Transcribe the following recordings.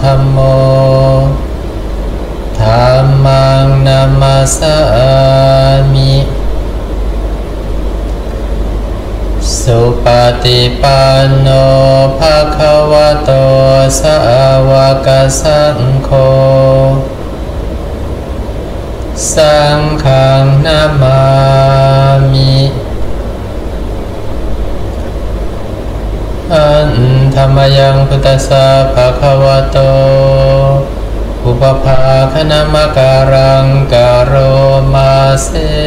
ธัมโมธัมมังนัมมัสสามิสุปฏิปันโนภะคะวะโตสาวกสังโฆสังฆังนามามิอันธรรมยังพุทธัสสะภะคะวะโตอุปภาคณมการังกโรมาเส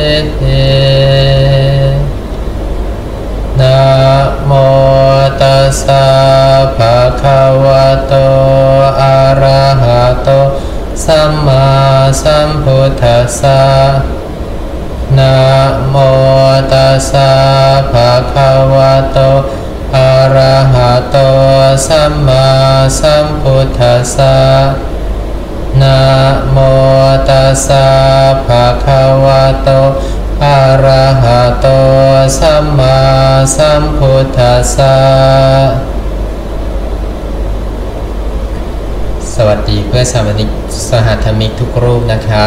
นะโมตัสสะภะคะวะโตอะระหะโตสัมมาสัมพุทธัสสะนะโมตัสสะภะคะวะโตอะระหะโตสัมมาสัมพุทธัสสะนะโมตัสสะภะคะวะโตอะระหะโตสัมมาสัมพุทธัสสะสวัสดีเพื่อนสหธรรมิกทุกรูปนะครับ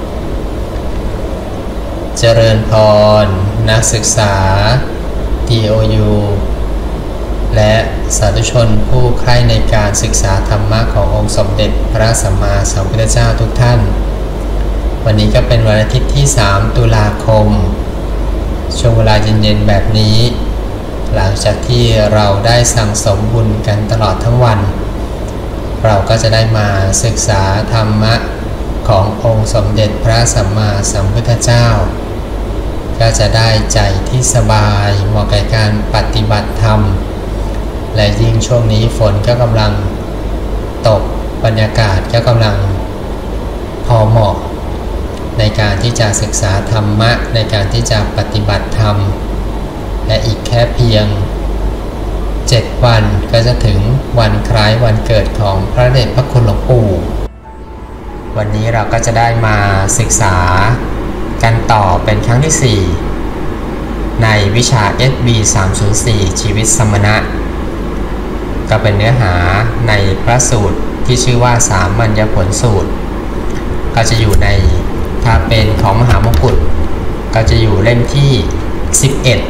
เจริญพรนักศึกษา TOU และสาธุชนผู้ใคร่ในการศึกษาธรรมะขององค์สมเด็จพระสัมมาสัมพุทธเจ้าทุกท่านวันนี้ก็เป็นวันอาทิตย์ที่3ตุลาคมช่วงเวลาเย็นๆแบบนี้หลังจากที่เราได้สั่งสมบุญกันตลอดทั้งวันเราก็จะได้มาศึกษาธรรมะขององค์สมเด็จพระสัมมาสัมพุทธเจ้าก็จะได้ใจที่สบายเหมาะกับการปฏิบัติธรรมและยิ่งช่วงนี้ฝนก็กำลังตกบรรยากาศก็กำลังพอเหมาะในการที่จะศึกษาธรรมะในการที่จะปฏิบัติธรรมและอีกแค่เพียง7 วันก็จะถึงวันคล้ายวันเกิดของพระเดชพระคุณหลวงปู่วันนี้เราก็จะได้มาศึกษากันต่อเป็นครั้งที่4ในวิชา SB 304ชีวิตสมณะก็เป็นเนื้อหาในพระสูตรที่ชื่อว่าสามัญญผลสูตรก็จะอยู่ในถ้าเป็นของมหามงกุฎก็จะอยู่เล่มที่11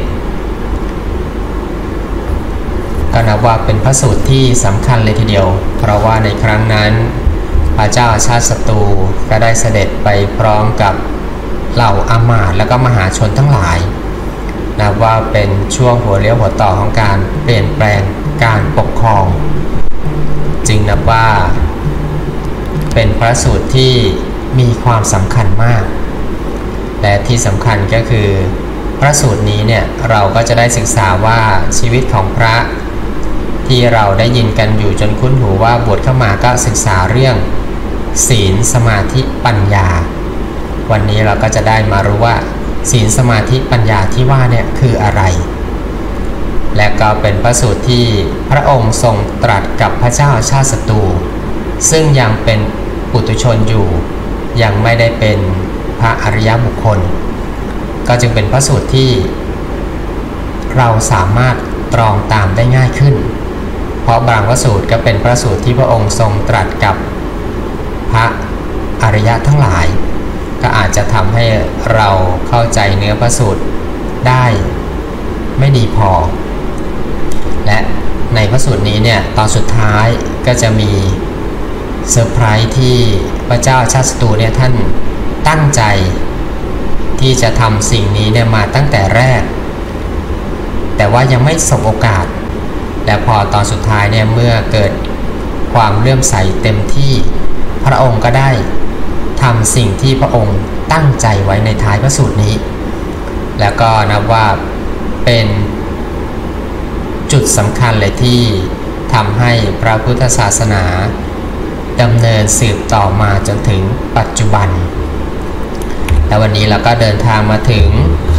ก็นับว่าเป็นพระสูตรที่สำคัญเลยทีเดียวเพราะว่าในครั้งนั้นพระเจ้าอาชาติศัตรูก็ได้เสด็จไปพร้อมกับเหล่าอามาตย์และก็มหาชนทั้งหลายนับว่าเป็นช่วงหัวเลี้ยวหัวต่อของการเปลี่ยนแปลงการปกครองจึงนับว่าเป็นพระสูตรที่มีความสำคัญมากและที่สำคัญก็คือพระสูตรนี้เนี่ยเราก็จะได้ศึกษาว่าชีวิตของพระที่เราได้ยินกันอยู่จนคุ้นหูว่าบวชเข้ามาก็ศึกษาเรื่องศีลสมาธิปัญญาวันนี้เราก็จะได้มารู้ว่าศีลสมาธิปัญญาที่ว่าเนี่ยคืออะไรและก็เป็นพระสูตรที่พระองค์ทรงตรัสกับพระเจ้าชาติศัตรูซึ่งยังเป็นปุถุชนอยู่ยังไม่ได้เป็นพระอริยบุคคลก็จึงเป็นพระสูตรที่เราสามารถตรองตามได้ง่ายขึ้นเพราะบางพระสูตรก็เป็นพระสูตรที่พระองค์ทรงตรัสกับพระอริยะทั้งหลายก็อาจจะทำให้เราเข้าใจเนื้อพระสูตรได้ไม่ดีพอและในพระสูตรนี้เนี่ยตอนสุดท้ายก็จะมีเซอร์ไพรส์ที่พระเจ้าชาติศัตรูเนี่ยท่านตั้งใจที่จะทำสิ่งนี้เนี่ยมาตั้งแต่แรกแต่ว่ายังไม่สบโอกาสและพอตอนสุดท้ายเนี่ยเมื่อเกิดความเลื่อมใสเต็มที่พระองค์ก็ได้ทำสิ่งที่พระองค์ตั้งใจไว้ในท้ายพระสูตรนี้แล้วก็นับว่าเป็นจุดสำคัญเลยที่ทำให้พระพุทธศาสนาดำเนินสืบต่อมาจนถึงปัจจุบันและวันนี้เราก็เดินทางมาถึง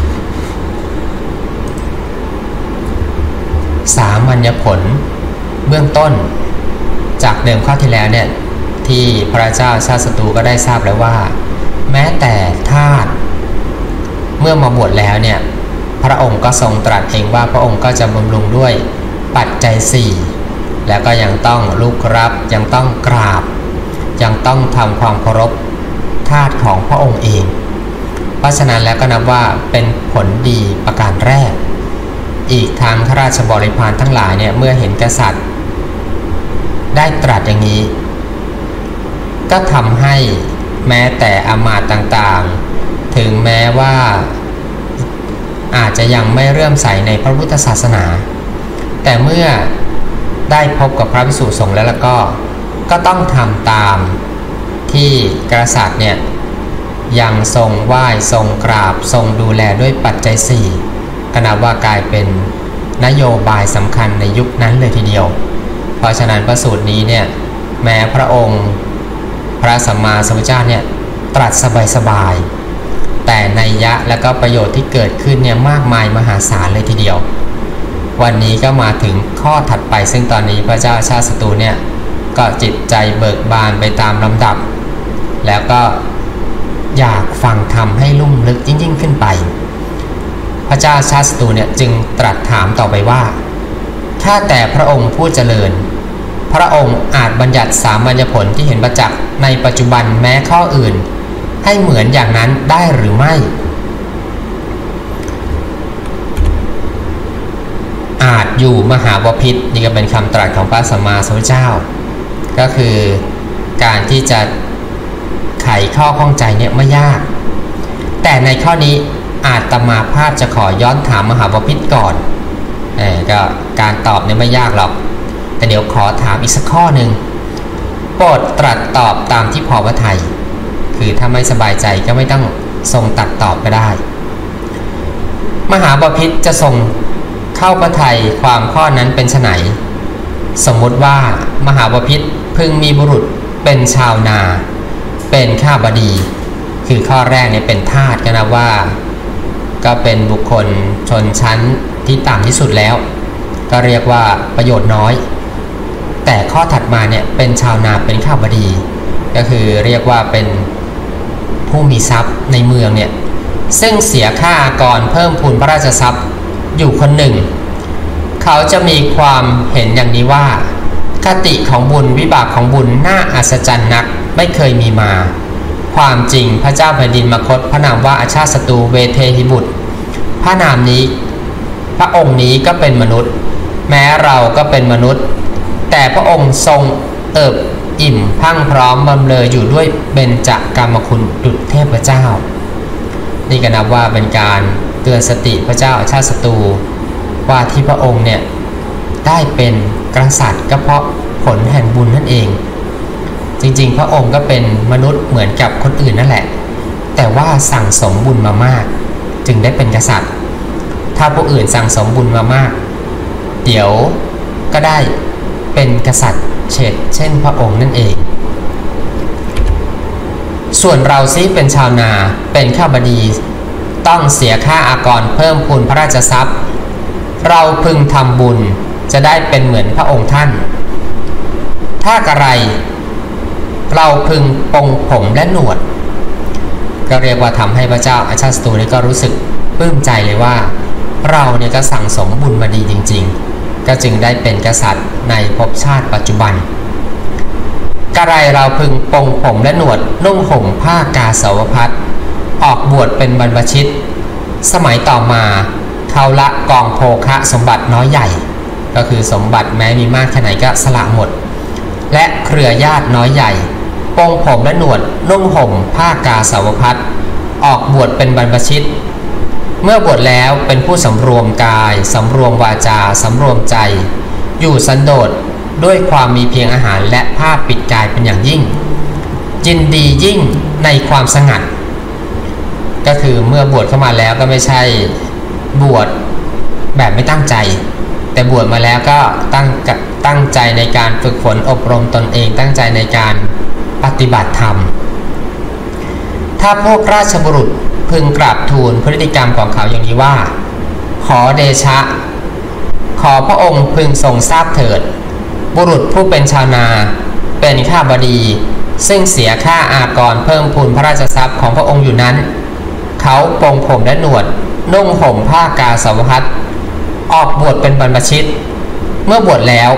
สามัญญผลเบื้องต้นจากเดิมข้อที่แล้วเนี่ยที่พระเจ้าชาติศัตรูก็ได้ทราบแล้วว่าแม้แต่ทาสเมื่อมาบวชแล้วเนี่ยพระองค์ก็ทรงตรัสเองว่าพระองค์ก็จะบำรุงด้วยปัจจัย4 แล้วก็ยังต้องลุกรับยังต้องกราบยังต้องทำความเคารพทาสของพระองค์เองเพราะฉะนั้นแล้วก็นับว่าเป็นผลดีประการแรกอีกทางข้าราชบริพารทั้งหลายเนี่ยเมื่อเห็นกษัตริย์ได้ตรัสอย่างนี้ก็ทำให้แม้แต่อมาตย์ต่างๆถึงแม้ว่าอาจจะยังไม่เลื่อมใสในพระพุทธศาสนาแต่เมื่อได้พบกับพระภิกษุสงฆ์แล้วก็ต้องทำตามที่กษัตริย์เนี่ยยังทรงไหว้ทรงกราบทรงดูแลด้วยปัจจัย4ก็นับว่ากลายเป็นนโยบายสำคัญในยุคนั้นเลยทีเดียวเพราะฉะนั้นพระสูตรนี้เนี่ยแม้พระองค์พระสัมมาสัมพุทธเจ้าเนี่ยตรัสสบายๆแต่นัยยะและก็ประโยชน์ที่เกิดขึ้นเนี่ยมากมายมหาศาลเลยทีเดียววันนี้ก็มาถึงข้อถัดไปซึ่งตอนนี้พระเจ้าชาติศัตรูเนี่ยก็จิตใจเบิกบานไปตามลำดับแล้วก็อยากฟังธรรมให้ลุ่มลึกยิ่งขึ้นไปพระเจ้าชาติศัตรูเนี่ยจึงตรัสถามต่อไปว่าถ้าแต่พระองค์ผู้เจริญพระองค์อาจบัญญัติสามัญญผลที่เห็นประจักษ์ในปัจจุบันแม้ข้ออื่นให้เหมือนอย่างนั้นได้หรือไม่อาจอยู่มหาบพิตรนี่ก็เป็นคำตรัสของพระสัมมาสัมพุทธเจ้าก็คือการที่จะไขข้อข้องใจเนี่ยไม่ยากแต่ในข้อนี้อาตมาภาพจะขอย้อนถามมหาบพิตรก่อนก็การตอบเนี่ยไม่ยากหรอกแต่เดี๋ยวขอถามอีกสักข้อหนึ่งโปรดตรัสตอบตามที่พอพระทัยคือถ้าไม่สบายใจก็ไม่ต้องทรงตัดตอบก็ได้มหาบพิตรจะทรงเข้าพระทัยความข้อนั้นเป็นไฉนสมมุติว่ามหาบพิตรพึงมีบุรุษเป็นชาวนาเป็นข้าบดีคือข้อแรกเนี่ยเป็นทาสก็นับว่าก็เป็นบุคคลชนชั้นที่ต่ำที่สุดแล้วก็เรียกว่าประโยชน์น้อยแต่ข้อถัดมาเนี่ยเป็นชาวนาเป็นข้าบดีก็คือเรียกว่าเป็นผู้มีทรัพย์ในเมืองเนี่ยซึ่งเสียค่าอากรเพิ่มพูนพระราชทรัพย์อยู่คนหนึ่งเขาจะมีความเห็นอย่างนี้ว่าคติของบุญวิบากของบุญน่าอัศจรรย์นักไม่เคยมีมาความจริงพระเจ้าแผ่นดินมคธพระนามว่าอาชาติศัตรูเวเทหิบุตรพระนามนี้พระองค์นี้ก็เป็นมนุษย์แม้เราก็เป็นมนุษย์แต่พระองค์ทรงเอิบอิ่มพังพร้อมบำเรออยู่ด้วยเบญจกามคุณดุจเทพเจ้านี่ก็นับว่าเป็นการเตือนสติพระเจ้าอาชาติศัตรูว่าที่พระองค์เนี่ยได้เป็นกษัตริย์ก็เพราะผลแห่งบุญนั่นเองจริงๆพระองค์ก็เป็นมนุษย์เหมือนกับคนอื่นนั่นแหละแต่ว่าสั่งสมบุญมามากจึงได้เป็นกษัตริย์ถ้าผู้อื่นสั่งสมบุญมามากเดี๋ยวก็ได้เป็นกษัตริย์เช่นพระองค์นั่นเองส่วนเราซิเป็นชาวนาเป็นข้าบดีต้องเสียค่าอากรเพิ่มพูนพระราชทรัพย์เราพึงทำบุญจะได้เป็นเหมือนพระองค์ท่านถ้ากระไรเราพึงปรงผมและหนวดก็เรียกว่าทำให้พระเจ้าอาชาติศัตรูนี่ก็รู้สึกปลื้มใจเลยว่าเราเนี่ยก็สั่งสมบุญมาดีจริงๆก็จึงได้เป็นกษัตริย์ในภพชาติปัจจุบันกระไรเราพึงปรงผมและหนวดนุ่งห่มผ้ากาสาวพัสออกบวชเป็นบรรพชิตสมัยต่อมาเขาละกองโภคะสมบัติน้อยใหญ่ก็คือสมบัติแม้มีมากแค่ไหนก็สละหมดและเครือญาติน้อยใหญ่ปรงผมและหนวดนุ่งห่มผ้ากาสาวพัสออกบวชเป็นบรรพชิตเมื่อบวชแล้วเป็นผู้สำรวมกายสำรวมวาจาสำรวมใจอยู่สันโดษด้วยความมีเพียงอาหารและผ้าปิดกายเป็นอย่างยิ่งยินดียิ่งในความสงัดก็คือเมื่อบวชเข้ามาแล้วก็ไม่ใช่บวชแบบไม่ตั้งใจแต่บวชมาแล้วก็ตั้งใจในการฝึกฝนอบรมตนเองตั้งใจในการปฏิบัติธรรมถ้าพวกราชบุรุษพึงกราบทูลพฤติกรรมของเขาอย่างนี้ว่าขอเดชะขอพระองค์พึงทรงทราบเถิดบุรุษผู้เป็นชาวนาเป็นข้าบดีซึ่งเสียค่าอากรเพิ่มพูนพระราชทรัพย์ของพระองค์อยู่นั้นเขาปรงผมและหนวดนุ่งห่มผ้ากาสาวพัสออกบวชเป็นบรรพชิตเมื่อบวชแล้วเข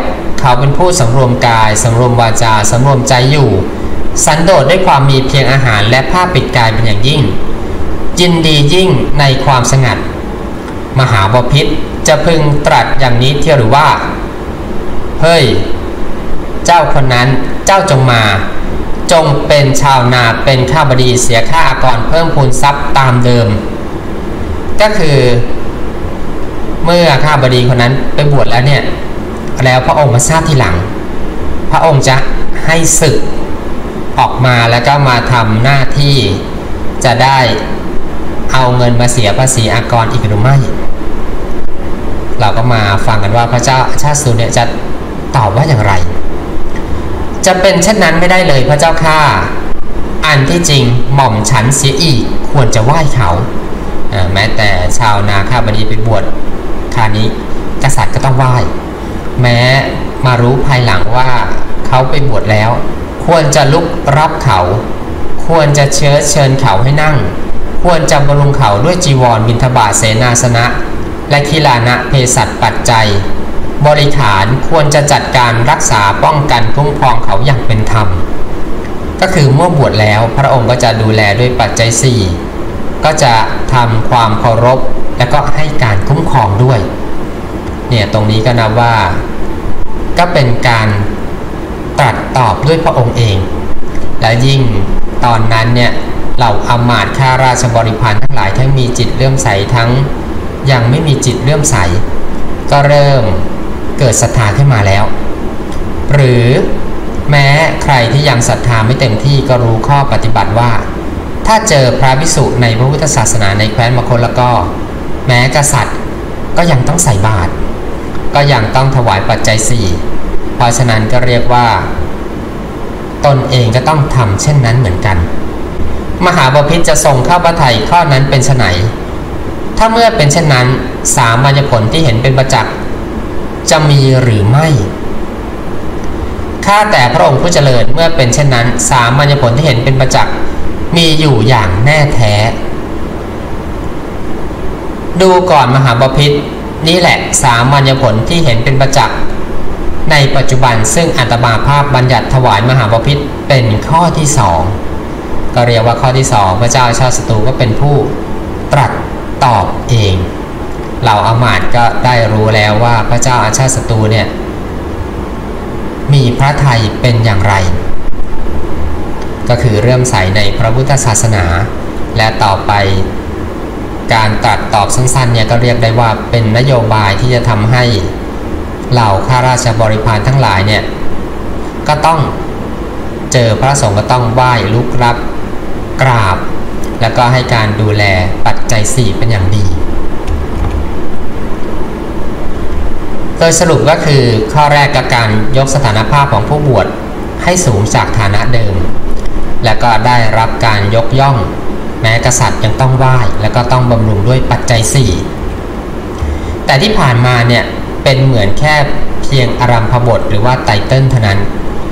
เขาเป็นผู้สำรวมกายสำรวมวาจาสำรวมใจอยู่สันโดษด้วยความมีเพียงอาหารและผ้าปิดกายเป็นอย่างยิ่งยินดียิ่งในความสงัดมหาบพิตรจะพึงตรัสอย่างนี้เที่ยวหรือว่าเฮ้ยเจ้าคนนั้นเจ้าจงมาจงเป็นชาวนาเป็นข้าบดีเสียค่าอากรเพิ่มพูนทรัพย์ตามเดิมก็คือเมื่อข้าบดีคนนั้นไปบวชแล้วเนี่ยแล้วพระองค์มาทราบทีหลังพระองค์จะให้ศึกออกมาแล้วก็มาทำหน้าที่จะได้เอาเงินมาเสียภาษีอากรอีกหรือไม่เราก็มาฟังกันว่าพระเจ้าชาติสุเนี่ยจะตอบว่าอย่างไรจะเป็นเช่นนั้นไม่ได้เลยพระเจ้าข้าอันที่จริงหม่อมฉันเสียอีกควรจะไหว้เขาแม้แต่ชาวนาข้าบดีไปบวชคราวนี้กษัตริย์ก็ต้องไหว้แม้มารู้ภายหลังว่าเขาไปบวชแล้วควรจะลุกรับเขาควรจะเชิญเขาให้นั่งควรจะบำรุงเขาด้วยจีวรบิณฑบาตเสนาสนะและคีลานะเภสัชปัจจัยบริขารควรจะจัดการรักษาป้องกันคุ้มครองเขาอย่างเป็นธรรมก็คือเมื่อบวชแล้วพระองค์ก็จะดูแลด้วยปัจจัย4ก็จะทำความเคารพและก็ให้การคุ้มครองด้วยเนี่ยตรงนี้ก็นับว่าก็เป็นการตรัสตอบด้วยพระองค์เองและยิ่งตอนนั้นเนี่ยเหล่าอำมาตย์ข้าราชบริพารทั้งหลายทั้งมีจิตเลื่อมใสทั้งยังไม่มีจิตเลื่อมใสก็เริ่มเกิดศรัทธาขึ้นมาแล้วหรือแม้ใครที่ยังศรัทธาไม่เต็มที่ก็รู้ข้อปฏิบัติว่าถ้าเจอพระภิกษุในพระพุทธศาสนาในแคว้นมคธแล้วก็แม้กษัตริย์ก็ยังต้องใส่บาตรก็ยังต้องถวายปัจจัย4เพราะฉะนั้นก็เรียกว่าตนเองก็ต้องทำเช่นนั้นเหมือนกันมหาบพิตรจะทรงเข้าพระทัยข้อนั้นเป็นไฉนถ้าเมื่อเป็นเช่นนั้นสามัญญผลที่เห็นเป็นประจักษ์จะมีหรือไม่ข้าแต่พระองค์ผู้เจริญเมื่อเป็นเช่นนั้นสามัญญผลที่เห็นเป็นประจักษ์มีอยู่อย่างแน่แท้ดูก่อนมหาบพิตรนี่แหละสามัญญผลที่เห็นเป็นประจักษ์ในปัจจุบันซึ่งอาตมาภาพบัญญัติถวายมหาบพิตรเป็นข้อที่2ก็เรียกว่าข้อที่2พระเจ้าชาติศัตรูก็เป็นผู้ตรัสตอบเองเหล่าอมาตย์ก็ได้รู้แล้วว่าพระเจ้าอาชาติศัตรูเนี่ยมีพระทัยเป็นอย่างไรก็คือเริ่มใส่ในพระพุทธศาสนาและต่อไปการตรัสตอบสั้นๆเนี่ยก็เรียกได้ว่าเป็นนโยบายที่จะทำให้เหล่าข้าราชบริพารทั้งหลายเนี่ยก็ต้องเจอพระสงฆ์ก็ต้องไหว้ลุกรับกราบแล้วก็ให้การดูแลปัจจัย4เป็นอย่างดีโดยสรุปก็คือข้อแรกก็การยกสถานภาพของผู้บวชให้สูงจากฐานะเดิมและก็ได้รับการยกย่องแม้กษัตริย์ยังต้องไหว้แล้วก็ต้องบำรุงด้วยปัจจัย4แต่ที่ผ่านมาเนี่ยเป็นเหมือนแค่เพียงอารัมภบทหรือว่าไตเติ้ลเท่านั้น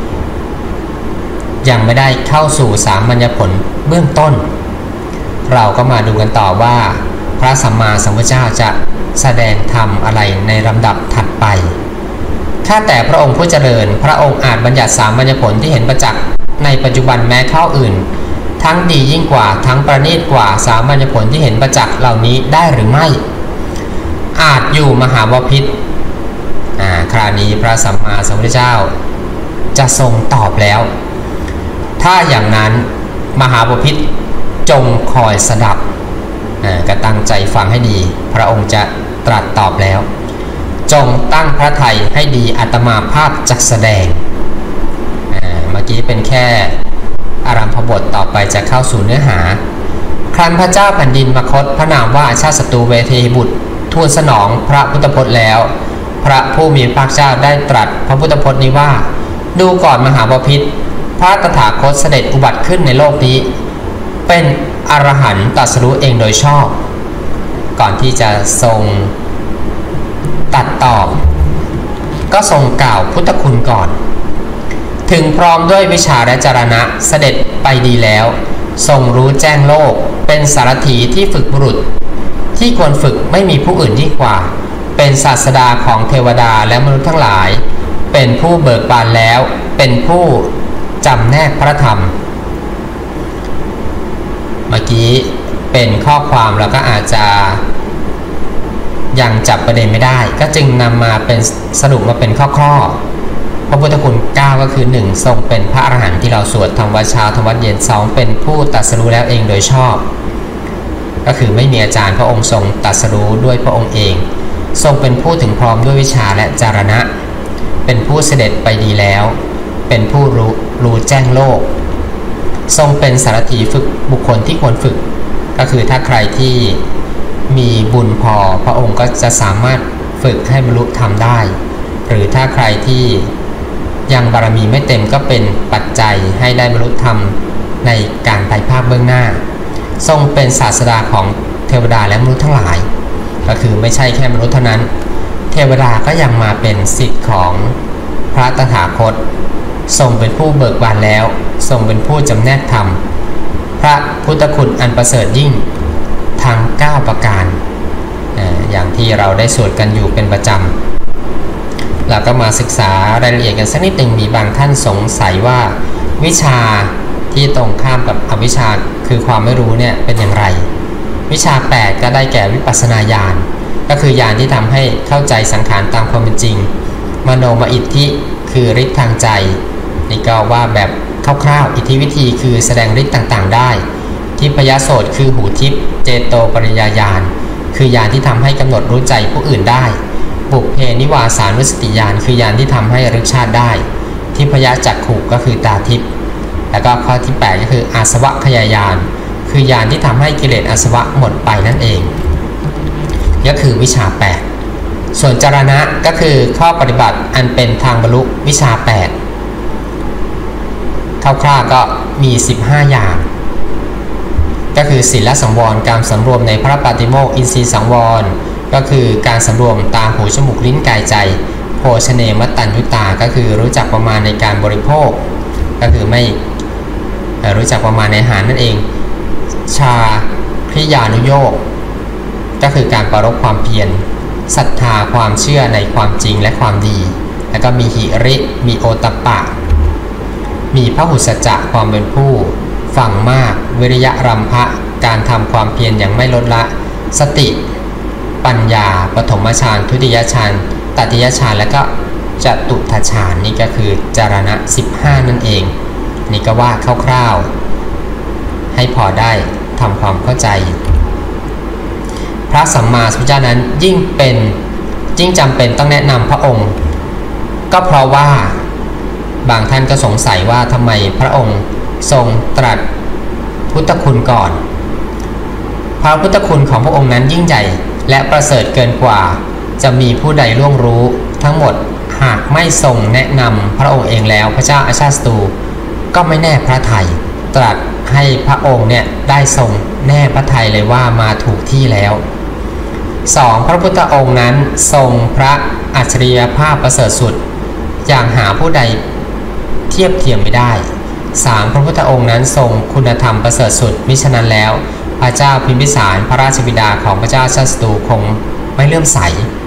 ยังไม่ได้เข้าสู่สามัญญผลเบื้องต้นเราก็มาดูกันต่อว่าพระสัมมาสัมพุทธเจ้าจะแสดงธรรมอะไรในลำดับถัดไปข้าแต่พระองค์ผู้เจริญพระองค์อาจบัญญัติสามัญญผลที่เห็นประจักษ์ในปัจจุบันแม้ข้ออื่นทั้งดียิ่งกว่าทั้งประณีตกว่าสามัญญผลที่เห็นประจักษ์เหล่านี้ได้หรือไม่อาจอยู่มหาบพิตรคราวนี้พระสัมมาสัมพุทธเจ้าจะทรงตอบแล้วถ้าอย่างนั้นมหาบพิตรจงคอยสดับก็ตั้งใจฟังให้ดีพระองค์จะตรัสตอบแล้วจงตั้งพระทัยให้ดีอาตมาภาพจักแสดงเมื่อกี้เป็นแค่อารัมภบทต่อไปจะเข้าสู่เนื้อหาครั้นพระเจ้าแผ่นดินมคธพระนามว่าชาติศัตรูเวทีบุตรทูลสนองพระพุทธพจน์แล้วพระผู้มีพระภาคเจ้าได้ตรัสพระพุทธพจน์นี้ว่าดูก่อนมหาบพิตรพระตถาคตเสด็จอุบัติขึ้นในโลกนี้เป็นอรหันต์ตรัสรู้เองโดยชอบก่อนที่จะทรงตัดตอบก็ทรงกล่าวพุทธคุณก่อนถึงพร้อมด้วยวิชาและจรณะเสด็จไปดีแล้วทรงรู้แจ้งโลกเป็นสารถีที่ฝึกบุรุษที่ควรฝึกไม่มีผู้อื่นยิ่งกว่าเป็นศาสดาของเทวดาและมนุษย์ทั้งหลายเป็นผู้เบิกบานแล้วเป็นผู้จำแนกพระธรรมเมื่อกี้เป็นข้อความแล้วก็อาจจะยังจับประเด็นไม่ได้ก็จึงนำมาเป็นสรุปมาเป็นข้อพระพุทธคุณ9ก็คือ 1. ทรงเป็นพระอรหันต์ที่เราสวดทำวัดเช้าทำวัดเย็น 2. เป็นผู้ตรัสรู้แล้วเองโดยชอบก็คือไม่มีอาจารย์พระองค์ทรงตรัสรู้ด้วยพระองค์เองทรงเป็นผู้ถึงพร้อมด้วยวิชาและจารณะเป็นผู้เสด็จไปดีแล้วเป็นผู้รู้แจ้งโลกทรงเป็นสารถีฝึกบุคคลที่ควรฝึกก็คือถ้าใครที่มีบุญพอพระองค์ก็จะสามารถฝึกให้บรรลุธรรมได้หรือถ้าใครที่ยังบารมีไม่เต็มก็เป็นปัจจัยให้ได้บรรลุธรรมในการไปภาคเบื้องหน้าทรงเป็นศาสดาของเทวดาและมนุษย์ทั้งหลายก็คือไม่ใช่แค่มนุษย์เท่านั้นเทวดาก็ยังมาเป็นศิษย์ของพระตถาคตทรงเป็นผู้เบิกบานแล้วทรงเป็นผู้จำแนกธรรมพระพุทธคุณอันประเสริฐยิ่งทั้ง9ประการอย่างที่เราได้สวดกันอยู่เป็นประจำเราก็มาศึกษารายละเอียดกันสักนิดหนึ่งมีบางท่านสงสัยว่าวิชาที่ตรงข้ามกับอวิชชาคือความไม่รู้เนี่ยเป็นอย่างไรวิชา8ก็ได้แก่วิปัสสนาญาณก็คือญาณที่ทำให้เข้าใจสังขารตามความเป็นจริงมโนมอิทธิคือฤทธิ์ทางใจนี่ก็ว่าแบบคร่าวๆอิทธิวิธีคือแสดงฤทธิ์ต่างๆได้ทิพยโสตคือหูทิพย์เจโตปริยญาณคือญาณที่ทำให้กำหนดรู้ใจผู้อื่นได้บุพเพนิวาสานุสติญาณคือญาณที่ทำให้รึกชาติได้ทิพยจักขุก็คือตาทิพย์แล้วก็ข้อที่8ก็คืออาสวะขยายานคือญาณที่ทำให้กิเลสอาสวะหมดไปนั่นเองก็คือวิชา8ส่วนจารณะก็คือข้อปฏิบัติอันเป็นทางบรรลุวิชา8คร่าวๆก็มี15อย่างก็คือศีลสังวรการสำรวมในพระปาติโมกข์อินทรีย์สังวรก็คือการสำรวมตาหูจมูกลิ้นกายใจโภชเนมัตตัญญุตาก็คือรู้จักประมาณในการบริโภคก็คือไม่รู้จักประมาณในอาหารนั่นเองชาคริยานุโยคก็คือการปรารภความเพียรศรัทธาความเชื่อในความจริงและความดีแล้วก็มีหิริมีโอตัปปะมีพหุสัจจะความเป็นผู้ฟังมากวิริยะรัมภะการทำความเพียรอย่างไม่ลดละสติปัญญาปฐมฌานทุติยฌานตติยฌานและก็จตุตถฌานนี่ก็คือจารณะ15นั่นเองนี่ก็ว่าคร่าวๆให้พอได้ทำความเข้าใจพระสัมมาสัมพุทธเจ้านั้นยิ่งจำเป็นต้องแนะนำพระองค์ก็เพราะว่าบางท่านก็สงสัยว่าทำไมพระองค์ทรงตรัสพุทธคุณก่อนพระพุทธคุณของพระองค์นั้นยิ่งใหญ่และประเสริฐเกินกว่าจะมีผู้ใดล่วงรู้ทั้งหมดหากไม่ทรงแนะนำพระองค์เองแล้วพระเจ้าอาชาติศัตรูก็ไม่แน่พระทัยตรัสให้พระองค์เนี่ยได้ทรงแน่พระทัยเลยว่ามาถูกที่แล้ว 2. พระพุทธองค์นั้นทรงพระอัจฉริยภาพประเสริฐสุดอย่างหาผู้ใดเทียบเทียมไม่ได้ 3. พระพุทธองค์นั้นทรงคุณธรรมประเสริฐสุดมิฉะนั้นแล้วพระเจ้าพิมพิสารพระราชบิดาของพระเจ้าชาติศัตรูคงไม่เลื่อมใส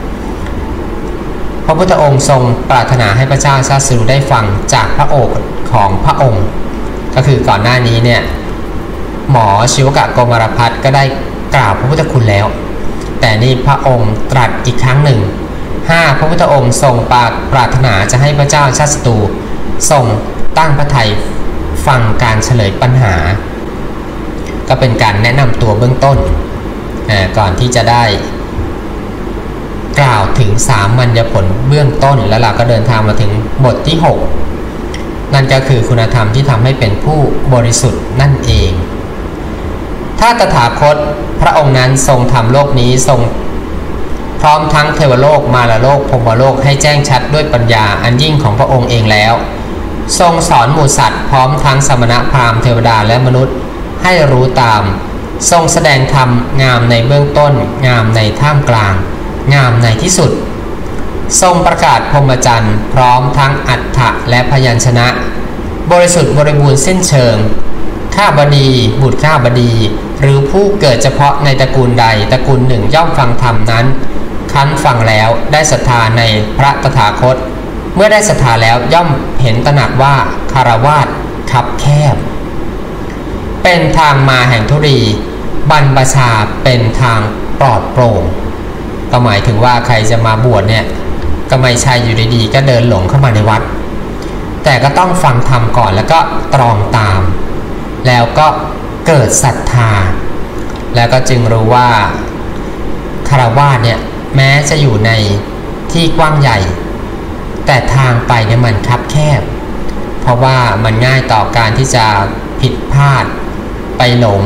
พระพุทธองค์ทรงปรารถนาให้พระเจ้าชาติศัตรูได้ฟังจากพระโอษฐ์ของพระองค์ก็คือก่อนหน้านี้เนี่ยหมอชีวกะโกมารพัฒน์ก็ได้กล่าวพระพุทธคุณแล้วแต่นี่พระองค์ตรัสอีกครั้งหนึ่ง 5. พระพุทธองค์ทรงปรารถนาจะให้พระเจ้าชาติศัตรูทรงตั้งพระทัยฟังการเฉลยปัญหาก็เป็นการแนะนำตัวเบื้องต้นก่อนที่จะได้กล่าวถึงสามัญญผลเบื้องต้นแล้วเราก็เดินทางมาถึงบทที่6นั่นก็คือคุณธรรมที่ทำให้เป็นผู้บริสุทธิ์นั่นเองถ้าตถาคตพระองค์นั้นทรงทำโลกนี้ทรงพร้อมทั้งเทวโลกมารโลกพรหมโลกให้แจ้งชัดด้วยปัญญาอันยิ่งของพระองค์เองแล้วทรงสอนหมู่สัตว์พร้อมทั้งสมณพราหมณ์เทวดาและมนุษย์ให้รู้ตามทรงแสดงธรรมงามในเบื้องต้นงามในท่ามกลางงามในที่สุดทรงประกาศพรหมจรรย์พร้อมทั้งอัฏฐะและพยัญชนะบริสุทธิ์บริบูรณ์สิ้นเชิงข้าบดีบุตรข้าบดีหรือผู้เกิดเฉพาะในตระกูลใดตระกูลหนึ่งย่อมฟังธรรมนั้นคั้นฟังแล้วได้ศรัทธาในพระตถาคตเมื่อได้ศรัทธาแล้วย่อมเห็นตระหนักว่าคฤหัสถ์คับแคบเป็นทางมาแห่งทุลีบรรพชาเป็นทางปลอดโปร่งก็หมายถึงว่าใครจะมาบวชเนี่ยก็ไม่ใช่อยู่ดีๆก็เดินหลงเข้ามาในวัดแต่ก็ต้องฟังธรรมก่อนแล้วก็ตรองตามแล้วก็เกิดศรัทธาแล้วก็จึงรู้ว่าคฤหัสถ์เนี่ยแม้จะอยู่ในที่กว้างใหญ่แต่ทางไปเนี่ยมันคับแคบเพราะว่ามันง่ายต่อการที่จะผิดพลาดไปหลง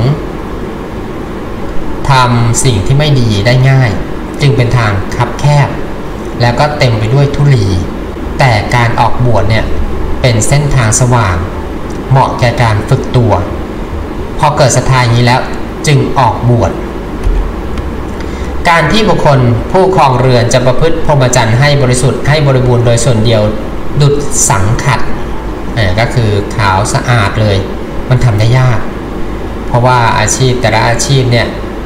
ทำสิ่งที่ไม่ดีได้ง่ายจึงเป็นทางคับแคบแล้วก็เต็มไปด้วยทุลีแต่การออกบวชเนี่ยเป็นเส้นทางสว่างเหมาะแก่การฝึกตัวพอเกิดศรัทธาอย่างนี้แล้วจึงออกบวชการที่บุคคลผู้ครองเรือนจะประพฤติพรหมจรรย์ให้บริสุทธิ์ให้บริบูรณ์โดยส่วนเดียวดุจสังขัดก็คือขาวสะอาดเลยมันทำได้ยากเพราะว่าอาชีพแต่ละอาชีพเนี่ย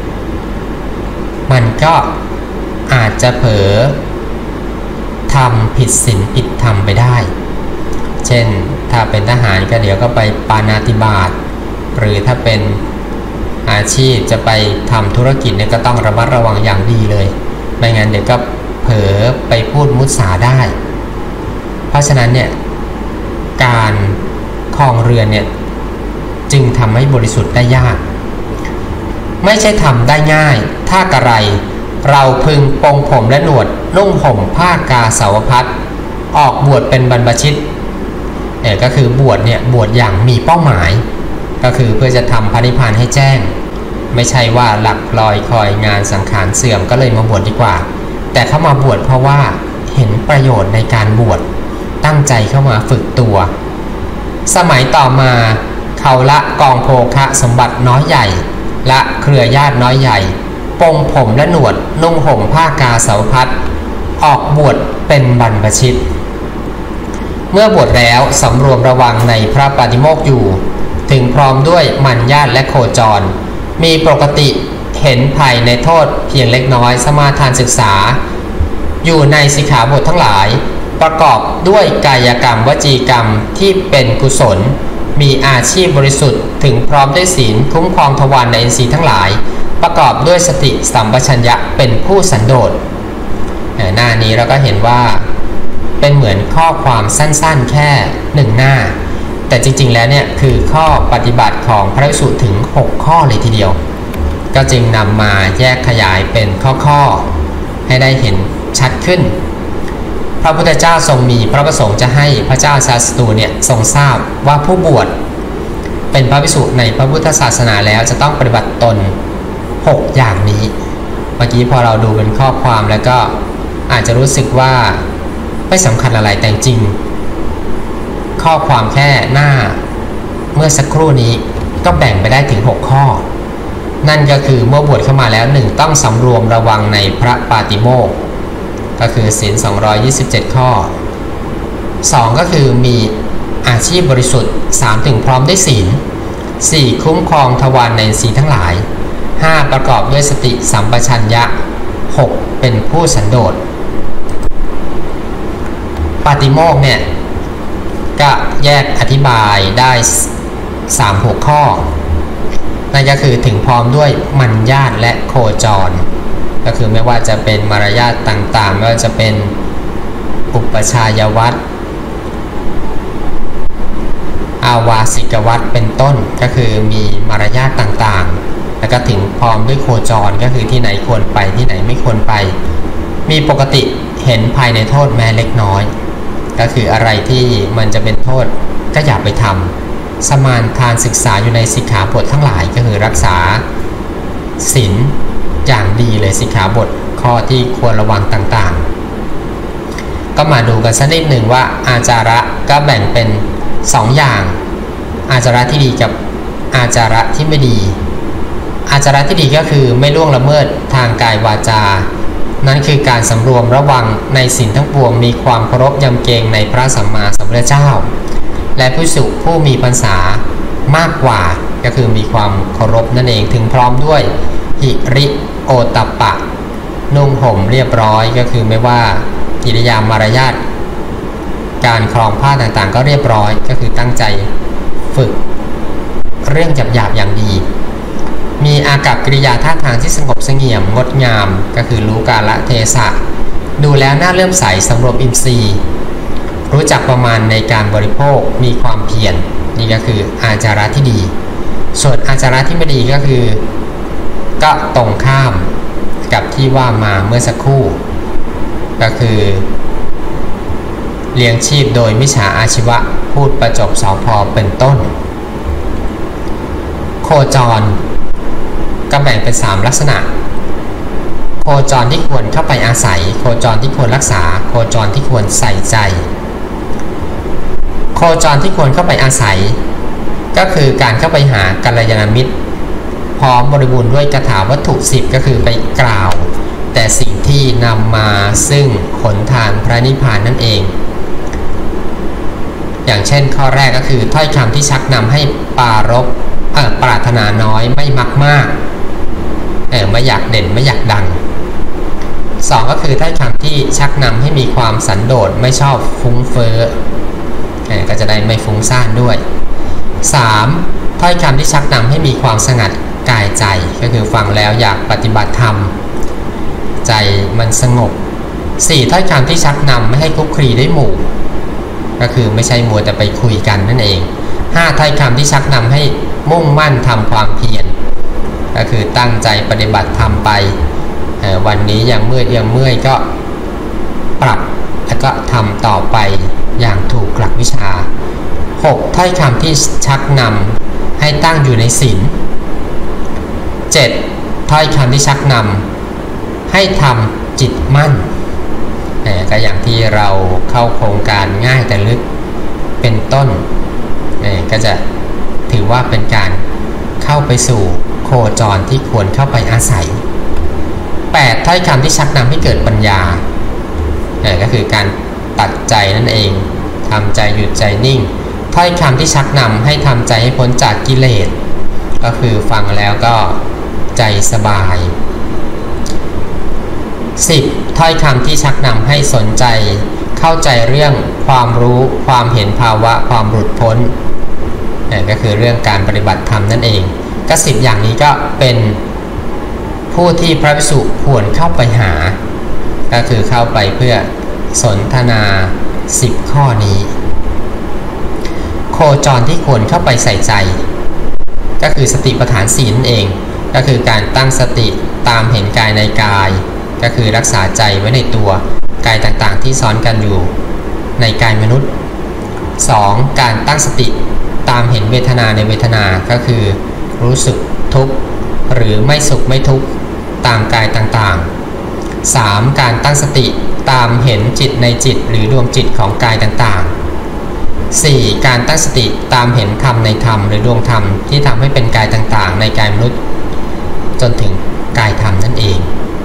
มันก็อาจจะเผลอทำผิดศีลผิดธรรมไปได้เช่นถ้าเป็นทหารก็เดี๋ยวก็ไปปาณาติบาตหรือถ้าเป็นอาชีพจะไปทำธุรกิจเนี่ยก็ต้องระมัดระวังอย่างดีเลยไม่งั้นเดี๋ยวก็เผลอไปพูดมุสาได้เพราะฉะนั้นเนี่ยการครองเรือนเนี่ยจึงทำให้บริสุทธิ์ได้ยากไม่ใช่ทำได้ง่ายถ้ากระไรเราพึงปรงผมและหนวดนุ่งห่มผ้ากาสาวพัสออกบวชเป็นบรรพชิตก็คือบวชเนี่ยบวชอย่างมีเป้าหมายก็คือเพื่อจะทำพระนิพพานให้แจ้งไม่ใช่ว่าหลักลอยคอยงานสังขารเสื่อมก็เลยมาบวชดีกว่าแต่เข้ามาบวชเพราะว่าเห็นประโยชน์ในการบวชตั้งใจเข้ามาฝึกตัวสมัยต่อมาเขาละกองโภคะสมบัติน้อยใหญ่และเครือญาติน้อยใหญ่ปรงผมและหนวดนุ่งห่มผ้ากาสาวพัสออกบวชเป็นบรรพชิตเมื่อบวชแล้วสำรวมระวังในพระปาฏิโมกข์อยู่ถึงพร้อมด้วยมัญญาตและโคจรมีปกติเห็นภัยในโทษเพียงเล็กน้อยสมาทานศึกษาอยู่ในสิกขาบททั้งหลายประกอบด้วยกายกรรมวจีกรรมที่เป็นกุศลมีอาชีพบริสุทธิ์ถึงพร้อมด้วยศีลคุ้มครองทวารในอินทรีย์ทั้งหลายประกอบด้วยสติสัมปชัญญะเป็นผู้สันโดษหน้านี้เราก็เห็นว่าเป็นเหมือนข้อความสั้นๆแค่1หน้าแต่จริงๆแล้วเนี่ยคือข้อปฏิบัติของพระภิกษุถึง6ข้อเลยทีเดียวก็จึงนำมาแยกขยายเป็นข้อๆให้ได้เห็นชัดขึ้นพระพุทธเจ้าทรงมีพระประสงค์จะให้พระเจ้าชาติศัตรูเนี่ยทรงทราบว่าผู้บวชเป็นพระภิกษุในพระพุทธศาสนาแล้วจะต้องปฏิบัติตน6อย่างนี้เมื่อกี้พอเราดูเป็นข้อความแล้วก็อาจจะรู้สึกว่าไม่สำคัญอะไรแต่จริงข้อความแค่หน้าเมื่อสักครู่นี้ก็แบ่งไปได้ถึง6ข้อนั่นก็คือเมื่อบวชเข้ามาแล้ว1ต้องสำรวมระวังในพระปาฏิโมกข์ก็คือศีล227ข้อ2ก็คือมีอาชีพบริสุทธิ์3ถึงพร้อมด้วยศีล4คุ้มครองทวารในอินทรีย์ทั้งหลาย5ประกอบด้วยสติสัมปชัญญะ6เป็นผู้สันโดษปาฏิโมกข์เนี่ยก็แยกอธิบายได้3 6ข้อนั่นก็คือถึงพร้อมด้วยมัญญาตและโคจรก็คือไม่ว่าจะเป็นมารยาทต่างๆไม่ว่าจะเป็นอุปชายวัตรอาวาสิกวัตรเป็นต้นก็คือมีมารยาทต่างๆแล้วก็ถึงพร้อมด้วยโคจรก็คือที่ไหนควรไปที่ไหนไม่ควรไปมีปกติเห็นภายในโทษแม้เล็กน้อยก็คืออะไรที่มันจะเป็นโทษก็อย่าไปทำสมานทานศึกษาอยู่ในสิกขาบททั้งหลายก็คือรักษาศีลอย่างดีเลยสิกขาบทข้อที่ควรระวังต่างๆก็มาดูกันสักนิดหนึ่งว่าอาจาระก็แบ่งเป็น2อย่างอาจาระที่ดีกับอาจาระที่ไม่ดีอาจาระที่ดีก็คือไม่ล่วงละเมิดทางกายวาจานั่นคือการสำรวมระวังในศีลทั้งปวงมีความเคารพยำเกรงในพระสัมมาสัมพุทธเจ้าและภิกษุผู้มีพรรษามากกว่าก็คือมีความเคารพนั่นเองถึงพร้อมด้วยหิริโอตปปะนุ่งห่มเรียบร้อยก็คือไม่ว่ากิริยามารยาทการคลองผ้าต่างๆก็เรียบร้อยก็คือตั้งใจฝึกเรื่องหยาบๆอย่างดีมีอากัปกิริยาท่าทางที่สงบเสงี่ยมงดงามก็คือรู้กาลเทศะดูแล้วน่าเลื่อมใสสำรวมอินทรีย์รู้จักประมาณในการบริโภคมีความเพียรนี่ก็คืออาจาระที่ดีส่วนอาจาระที่ไม่ดีก็คือก็ตรงข้ามกับที่ว่ามาเมื่อสักครู่ก็คือเลี้ยงชีพโดยมิจฉาอาชีวะพูดประจบสพเป็นต้นโคจรก็แบ่งเป็น3ลักษณะโคจรที่ควรเข้าไปอาศัยโคจรที่ควรรักษาโคจรที่ควรใส่ใจโคจรที่ควรเข้าไปอาศัยก็คือการเข้าไปหากัลยาณมิตรพร้อมบริบูรณ์ด้วยคาถาวัตถุ10ก็คือไปกล่าวแต่สิ่งที่นำมาซึ่งหนทางพระนิพพานนั่นเองอย่างเช่นข้อแรกก็คือถ้อยคำที่ชักนำให้ปรารถนาน้อยไม่มักมากไม่อยากเด่นไม่อยากดัง2ก็คือถ้อยคำที่ชักนำให้มีความสันโดษไม่ชอบฟุ้งเฟ้อก็จะได้ไม่ฟุ้งซ่านด้วย3ถ้อยคำที่ชักนำให้มีความสงัดกายใจก็คือฟังแล้วอยากปฏิบัติธรรมใจมันสงบ4ถ้อยคำที่ชักนำไม่ให้คลุกคลีด้วยหมู่ก็คือไม่ใช่มัวแต่ไปคุยกันนั่นเอง5ถ้อยคำที่ชักนำให้มุ่งมั่นทำความเพียรก็คือตั้งใจปฏิบัติธรรมไปวันนี้ยังเมื่อยก็ปรับแล้วก็ทำต่อไปอย่างถูกหลักวิชา6ถ้อยคำที่ชักนำให้ตั้งอยู่ในศีล7ถ้อยคำที่ชักนำให้ทำจิตมั่นก็อย่างที่เราเข้าโครงการง่ายแต่ลึกเป็นต้นก็จะถือว่าเป็นการเข้าไปสู่โคจรที่ควรเข้าไปอาศัย8ถ้อยคำที่ชักนำให้เกิดปัญญาก็คือการตัดใจนั่นเองทำใจหยุดใจนิ่งถ้อยคำที่ชักนำให้ทำใจให้พ้นจากกิเลสก็คือฟังแล้วก็ใจสบาย10ถ้อยคำที่ชักนำให้สนใจเข้าใจเรื่องความรู้ความเห็นภาวะความหลุดพ้นก็คือเรื่องการปฏิบัติธรรมนั่นเองก็10อย่างนี้ก็เป็นผู้ที่พระภิกษุควรเข้าไปหาก็คือเข้าไปเพื่อสนทนา10ข้อนี้โคจรที่ควรเข้าไปใส่ใจก็คือสติปัฏฐาน4นั่นเองก็คือการตั้งสติตามเห็นกายในกายก็คือรักษาใจไว้ในตัวกายต่างๆที่ซ้อนกันอยู่ในกายมนุษย์2การตั้งสติตามเห็นเวทนาในเวทนาก็คือรู้สึกทุกข์หรือไม่สุขไม่ทุกข์ตามกายต่างๆ3การตั้งสติตามเห็นจิตในจิตหรือดวงจิตของกายต่างๆ4การตั้งสติตามเห็นธรรมในธรรมหรือดวงธรรมที่ทำให้เป็นกายต่างๆในกายมนุษย์จนถึงกายธรรมนั่นเอง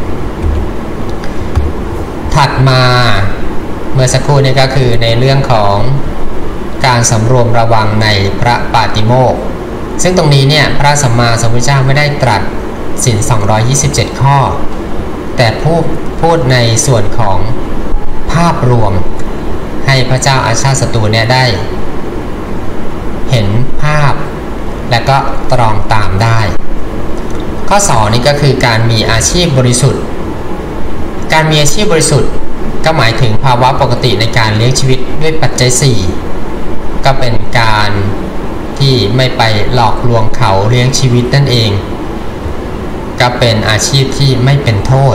ถัดมาเมื่อสักครู่นี้ก็คือในเรื่องของการสำรวมระวังในพระปาติโมกข์ซึ่งตรงนี้เนี่ยพระสัมมาสัมพุทธเจ้าไม่ได้ตรัสศีล227ข้อแต่พูดในส่วนของภาพรวมให้พระเจ้าอาชาติศัตรูเนี่ยได้เห็นภาพและก็ตรองตามได้ข้อ2นี้ก็คือการมีอาชีพบริสุทธิ์การมีอาชีพบริสุทธิ์ก็หมายถึงภาวะปกติในการเลี้ยงชีวิตด้วยปัจจัย4ก็เป็นการที่ไม่ไปหลอกลวงเขาเลี้ยงชีวิตนั่นเองก็เป็นอาชีพที่ไม่เป็นโทษ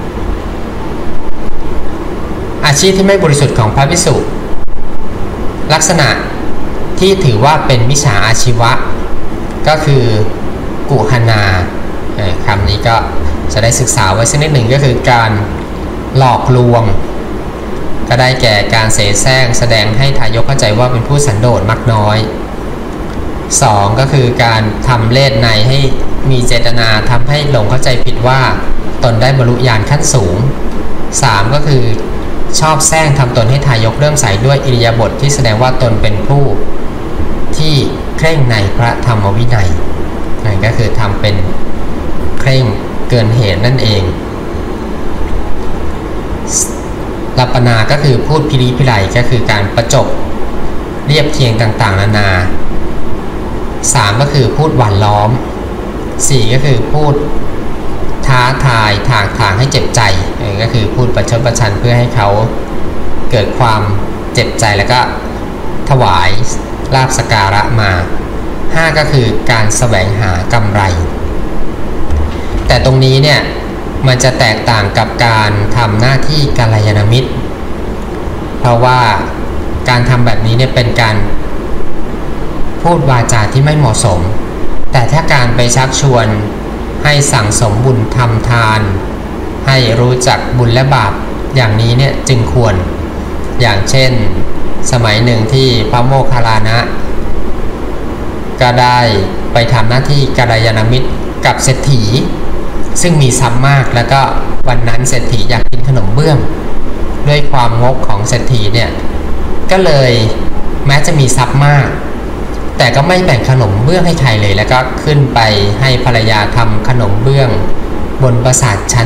อาชีพที่ไม่บริสุทธิ์ของพระภิกษุลักษณะที่ถือว่าเป็นมิจฉาอาชีวะก็คือกุหนาคำนี้ก็จะได้ศึกษาไว้สักนิดหนึ่งก็คือการหลอกลวงก็ได้แก่การเสแสร้งแสดงให้ทายกเข้าใจว่าเป็นผู้สันโดษมักน้อย2ก็คือการทำเลสในให้มีเจตนาทำให้หลงเข้าใจผิดว่าตนได้บรรลุญาณขั้นสูง3ก็คือชอบแสร้งทำตนให้ทายกเริ่มใสด้วยอิริยาบถที่แสดงว่าตนเป็นผู้ที่เคร่งในพระธรรมวินัยนั่นก็คือทำเป็นเคร่งเกินเหตุนั่นเองรัปนาก็คือพูดพิริพิไรก็คือการประจบเรียบเคียงต่างๆนานา3ก็คือพูดหวานล้อม4ก็คือพูดท้าทายถากถางให้เจ็บใจก็คือพูดประชดประชันเพื่อให้เขาเกิดความเจ็บใจแล้วก็ถวายลาภสักการะมา5ก็คือการแสวงหากำไรแต่ตรงนี้เนี่ยมันจะแตกต่างกับการทำหน้าที่กัลยาณมิตรเพราะว่าการทำแบบนี้เนี่ยเป็นการพูดวาจาที่ไม่เหมาะสมแต่ถ้าการไปชักชวนให้สั่งสมบุญทำทานให้รู้จักบุญและบาปอย่างนี้เนี่ยจึงควรอย่างเช่นสมัยหนึ่งที่พระโมคคัลลานะก็ได้ไปทำหน้าที่กัลยาณมิตรกับเศรษฐีซึ่งมีทรัพย์มากแล้วก็วันนั้นเศรษฐีอยากกินขนมเบื้องด้วยความงกของเศรษฐีเนี่ยก็เลยแม้จะมีทรัพย์มากแต่ก็ไม่แบ่งขนมเบื้องให้ใครเลยแล้วก็ขึ้นไปให้ภรรยาทำขนมเบื้องบนปราสาทชั้น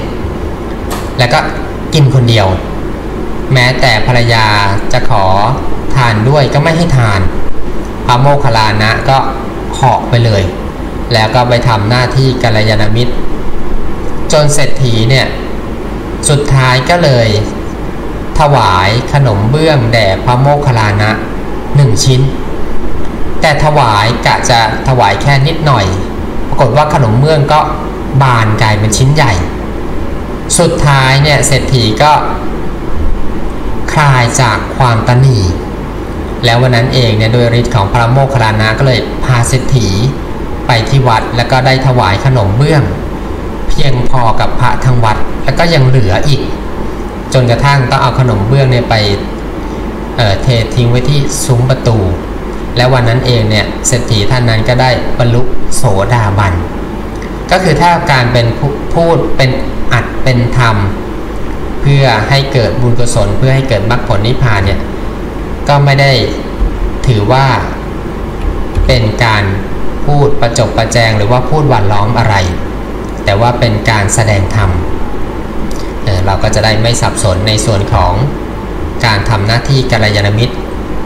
7แล้วก็กินคนเดียวแม้แต่ภรรยาจะขอทานด้วยก็ไม่ให้ทานพระโมคคัลลานะก็เหาะไปเลยแล้วก็ไปทำหน้าที่กัลยาณมิตรจนเศรษฐีเนี่ยสุดท้ายก็เลยถวายขนมเบื้องแด่พระโมคคัลลานะ1ชิ้นแต่ถวายกะจะถวายแค่นิดหน่อยปรากฏว่าขนมเบื้องก็บานกลายเป็นชิ้นใหญ่สุดท้ายเนี่ยเศรษฐีก็คลายจากความตณีแล้ววันนั้นเองเนี่ยโดยฤทธิ์ของพระโมคคัลลานะก็เลยพาเศรษฐีไปที่วัดแล้วก็ได้ถวายขนมเบื้องเพียงพอกับพระทั้งวัดแล้วก็ยังเหลืออีกจนกระทั่งต้องเอาขนมเบื้องเนี่ยไปเททิ้งไว้ที่ซุ้มประตูและวันนั้นเองเนี่ยเศรษฐีท่านนั้นก็ได้บรรลุโสดาบันก็คือถ้าการเป็นพูดเป็นอัดเป็นธรรมเพื่อให้เกิดบุญกุศลเพื่อให้เกิดมรรคผลนิพพานเนี่ยก็ไม่ได้ถือว่าเป็นการพูดประจบประแจงหรือว่าพูดหวานล้อมอะไรแต่ว่าเป็นการแสดงธรรมเราก็จะได้ไม่สับสนในส่วนของการทำหน้าที่กัลยาณมิตร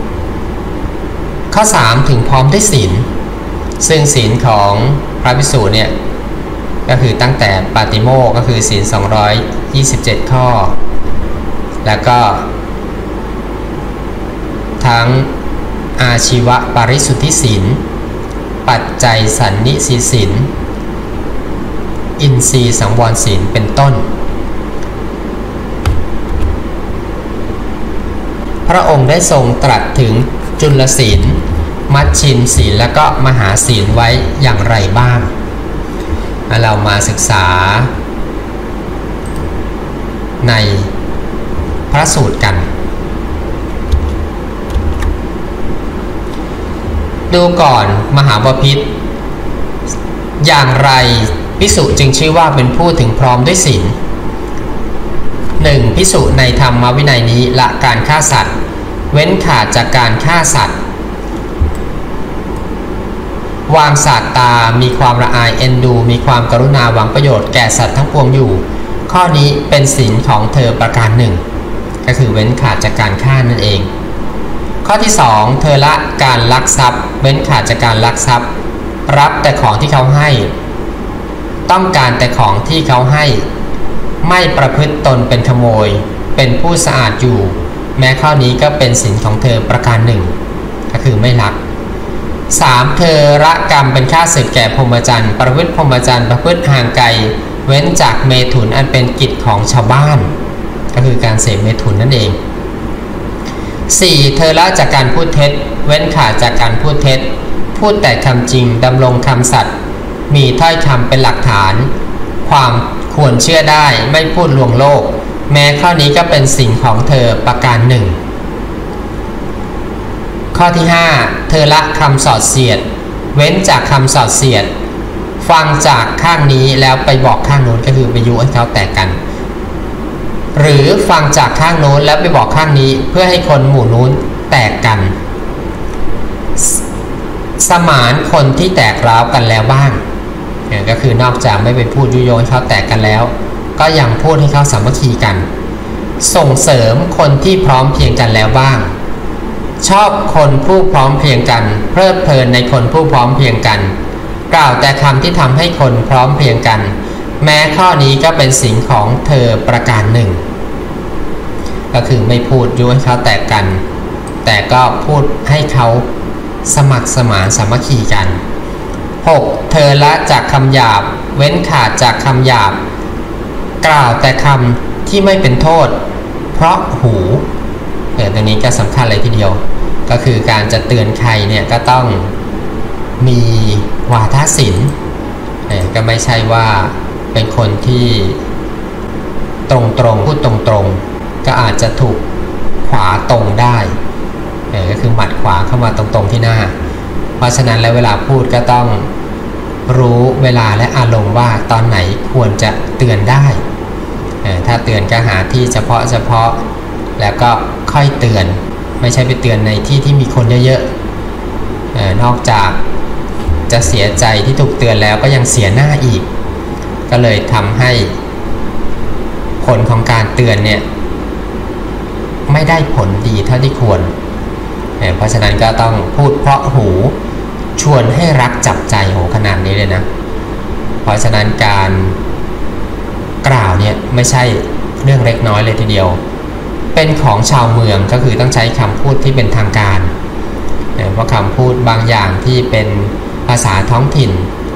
ข้อ3ถึงพร้อมด้วยศีลซึ่งศีลของพระภิกษุเนี่ยก็คือตั้งแต่ปาติโมกข์ก็คือศีล227ข้อแล้วก็ทั้งอาชีวปริสุทธิศีลปัจจัยสันนิสีศีลอินทรีย์สังวรศีลเป็นต้นพระองค์ได้ทรงตรัสถึงจุลศีลมัชฌิมศีลและก็มหาศีลไว้อย่างไรบ้างเรามาศึกษาในพระสูตรกันดูก่อนมหาบพิตรอย่างไรภิกษุจึงชื่อว่าเป็นผู้ถึงพร้อมด้วยศีล 1. ภิกษุในธรรมวินัยนี้ละการฆ่าสัตว์เว้นขาดจากการฆ่าสัตว์วางศาสตามีความละอายเอ็นดูมีความกรุณาหวังประโยชน์แก่สัตว์ทั้งปวงอยู่ข้อนี้เป็นศีลของเธอประการหนึ่งก็คือเว้นขาดจากการฆ่านั่นเองข้อที่2เธอละการลักทรัพย์เว้นขาดจากการลักทรัพย์รับแต่ของที่เขาให้ต้องการแต่ของที่เขาให้ไม่ประพฤติตนเป็นขโมยเป็นผู้สะอาดอยู่แม้ข้อนี้ก็เป็นศีลของเธอประการหนึ่งก็คือไม่ลัก 3. เธอละกรรมเป็นข้าศึกแก่พรหมจรรย์ประพฤติพรหมจรรย์ประพฤติห่างไกลเว้นจากเมถุนอันเป็นกิจของชาวบ้านก็คือการเสพเมถุนนั่นเอง 4. เธอละจากการพูดเท็จเว้นขาดจากการพูดเท็จพูดแต่คำจริงดำรงคำสัตย์มีถ้อยคำเป็นหลักฐานความควรเชื่อได้ไม่พูดลวงโลกแม้ข้อนี้ก็เป็นสิ่งของเธอประการหนึ่งข้อที่5เธอละคำสอดเสียดเว้นจากคำสอดเสียดฟังจากข้างนี้แล้วไปบอกข้างโน้นก็คือไปยุให้เขาแตกกันหรือฟังจากข้างโน้นแล้วไปบอกข้างนี้เพื่อให้คนหมู่นู้นแตกกันสมานคนที่แตกร้าวกันแล้วบ้างก็คือนอกจากไม่ไปพูดยุยงให้เขาแตกกันแล้วก็ยังพูดให้เขาสามัคคีกันส่งเสริมคนที่พร้อมเพรียงกันแล้วบ้างชอบคนผู้พร้อมเพรียงกันเพลิดเพลินในคนผู้พร้อมเพรียงกันกล่าวแต่คำที่ทำให้คนพร้อมเพรียงกันแม้ข้อนี้ก็เป็นสิ่งของเธอประการหนึ่งก็คือไม่พูดยุให้เขาแตกกันแต่ก็พูดให้เขาสมัครสมานสามัคคีกัน 6. เธอละจากคำหยาบเว้นขาดจากคำหยาบกล่าวแต่คำที่ไม่เป็นโทษเพราะหูตรงนี้ก็สำคัญเลยทีเดียวก็คือการจะเตือนใครเนี่ยก็ต้องมีวาทศิลป์ก็ไม่ใช่ว่าเป็นคนที่ตรงพูดตรงก็อาจจะถูกขวาตรงได้ก็คือหมัดขวาเข้ามาตรงที่หน้าเพราะฉะนั้นแล้วเวลาพูดก็ต้องรู้เวลาและอารมณ์ว่าตอนไหนควรจะเตือนได้ถ้าเตือนก็หาที่เฉพาะแล้วก็ค่อยเตือนไม่ใช่ไปเตือนในที่ที่มีคนเยอะๆนอกจากจะเสียใจที่ถูกเตือนแล้วก็ยังเสียหน้าอีกก็เลยทำให้ผลของการเตือนเนี่ยไม่ได้ผลดีเท่าที่ควรเพราะฉะนั้นก็ต้องพูดเพราะหูชวนให้รักจับใจโหขนาดนี้เลยนะเพราะฉะนั้นการกล่าวเนี่ยไม่ใช่เรื่องเล็กน้อยเลยทีเดียวเป็นของชาวเมืองก็คือต้องใช้คำพูดที่เป็นทางการเพราะคำพูดบางอย่างที่เป็นภาษาท้องถิ่น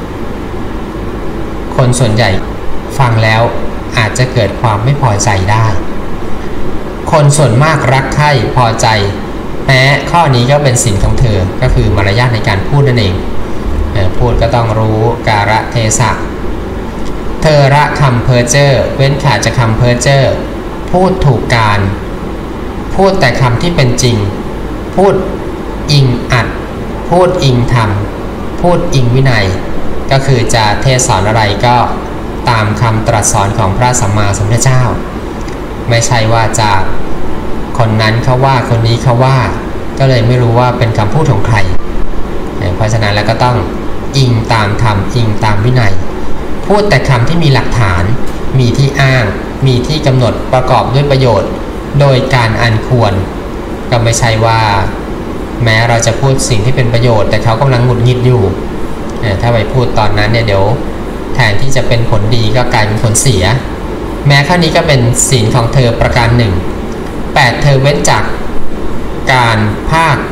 คนส่วนใหญ่ฟังแล้วอาจจะเกิดความไม่พอใจได้คนส่วนมากรักใคร่พอใจแม้ข้อนี้ก็เป็นสินของเธอก็คือมารยาทในการพูดนั่นเองพูดก็ต้องรู้กาลเทศะเธอละคำเพ้อเจ้อเว้นขาดจากคำเพ้อเจ้อพูดถูกการพูดแต่คำที่เป็นจริงพูดอิงอัดพูดอิงธรรมพูดอิงวินัยก็คือจะเทศสอนอะไรก็ตามคำตรัสสอนของพระสัมมาสัมพุทธเจ้าไม่ใช่ว่าจากคนนั้นเขาว่าคนนี้เขาว่าก็เลยไม่รู้ว่าเป็นคำพูดของใครเพราะฉะนั้นแล้วก็ต้องอิงตามธรรมอิงตามวินัยพูดแต่คำที่มีหลักฐานมีที่อ้างมีที่กำหนดประกอบด้วยประโยชน์โดยการอันควรก็ไม่ใช่ว่าแม้เราจะพูดสิ่งที่เป็นประโยชน์แต่เขากำลังหงุดหงิดอยู่ถ้าไปพูดตอนนั้นเนี่ยเดี๋ยวแทนที่จะเป็นผลดีก็กลายเป็นผลเสียแม้ข้อนี้ก็เป็นศีลของเธอประการหนึ่ง 8. เธอเว้นจากการภาค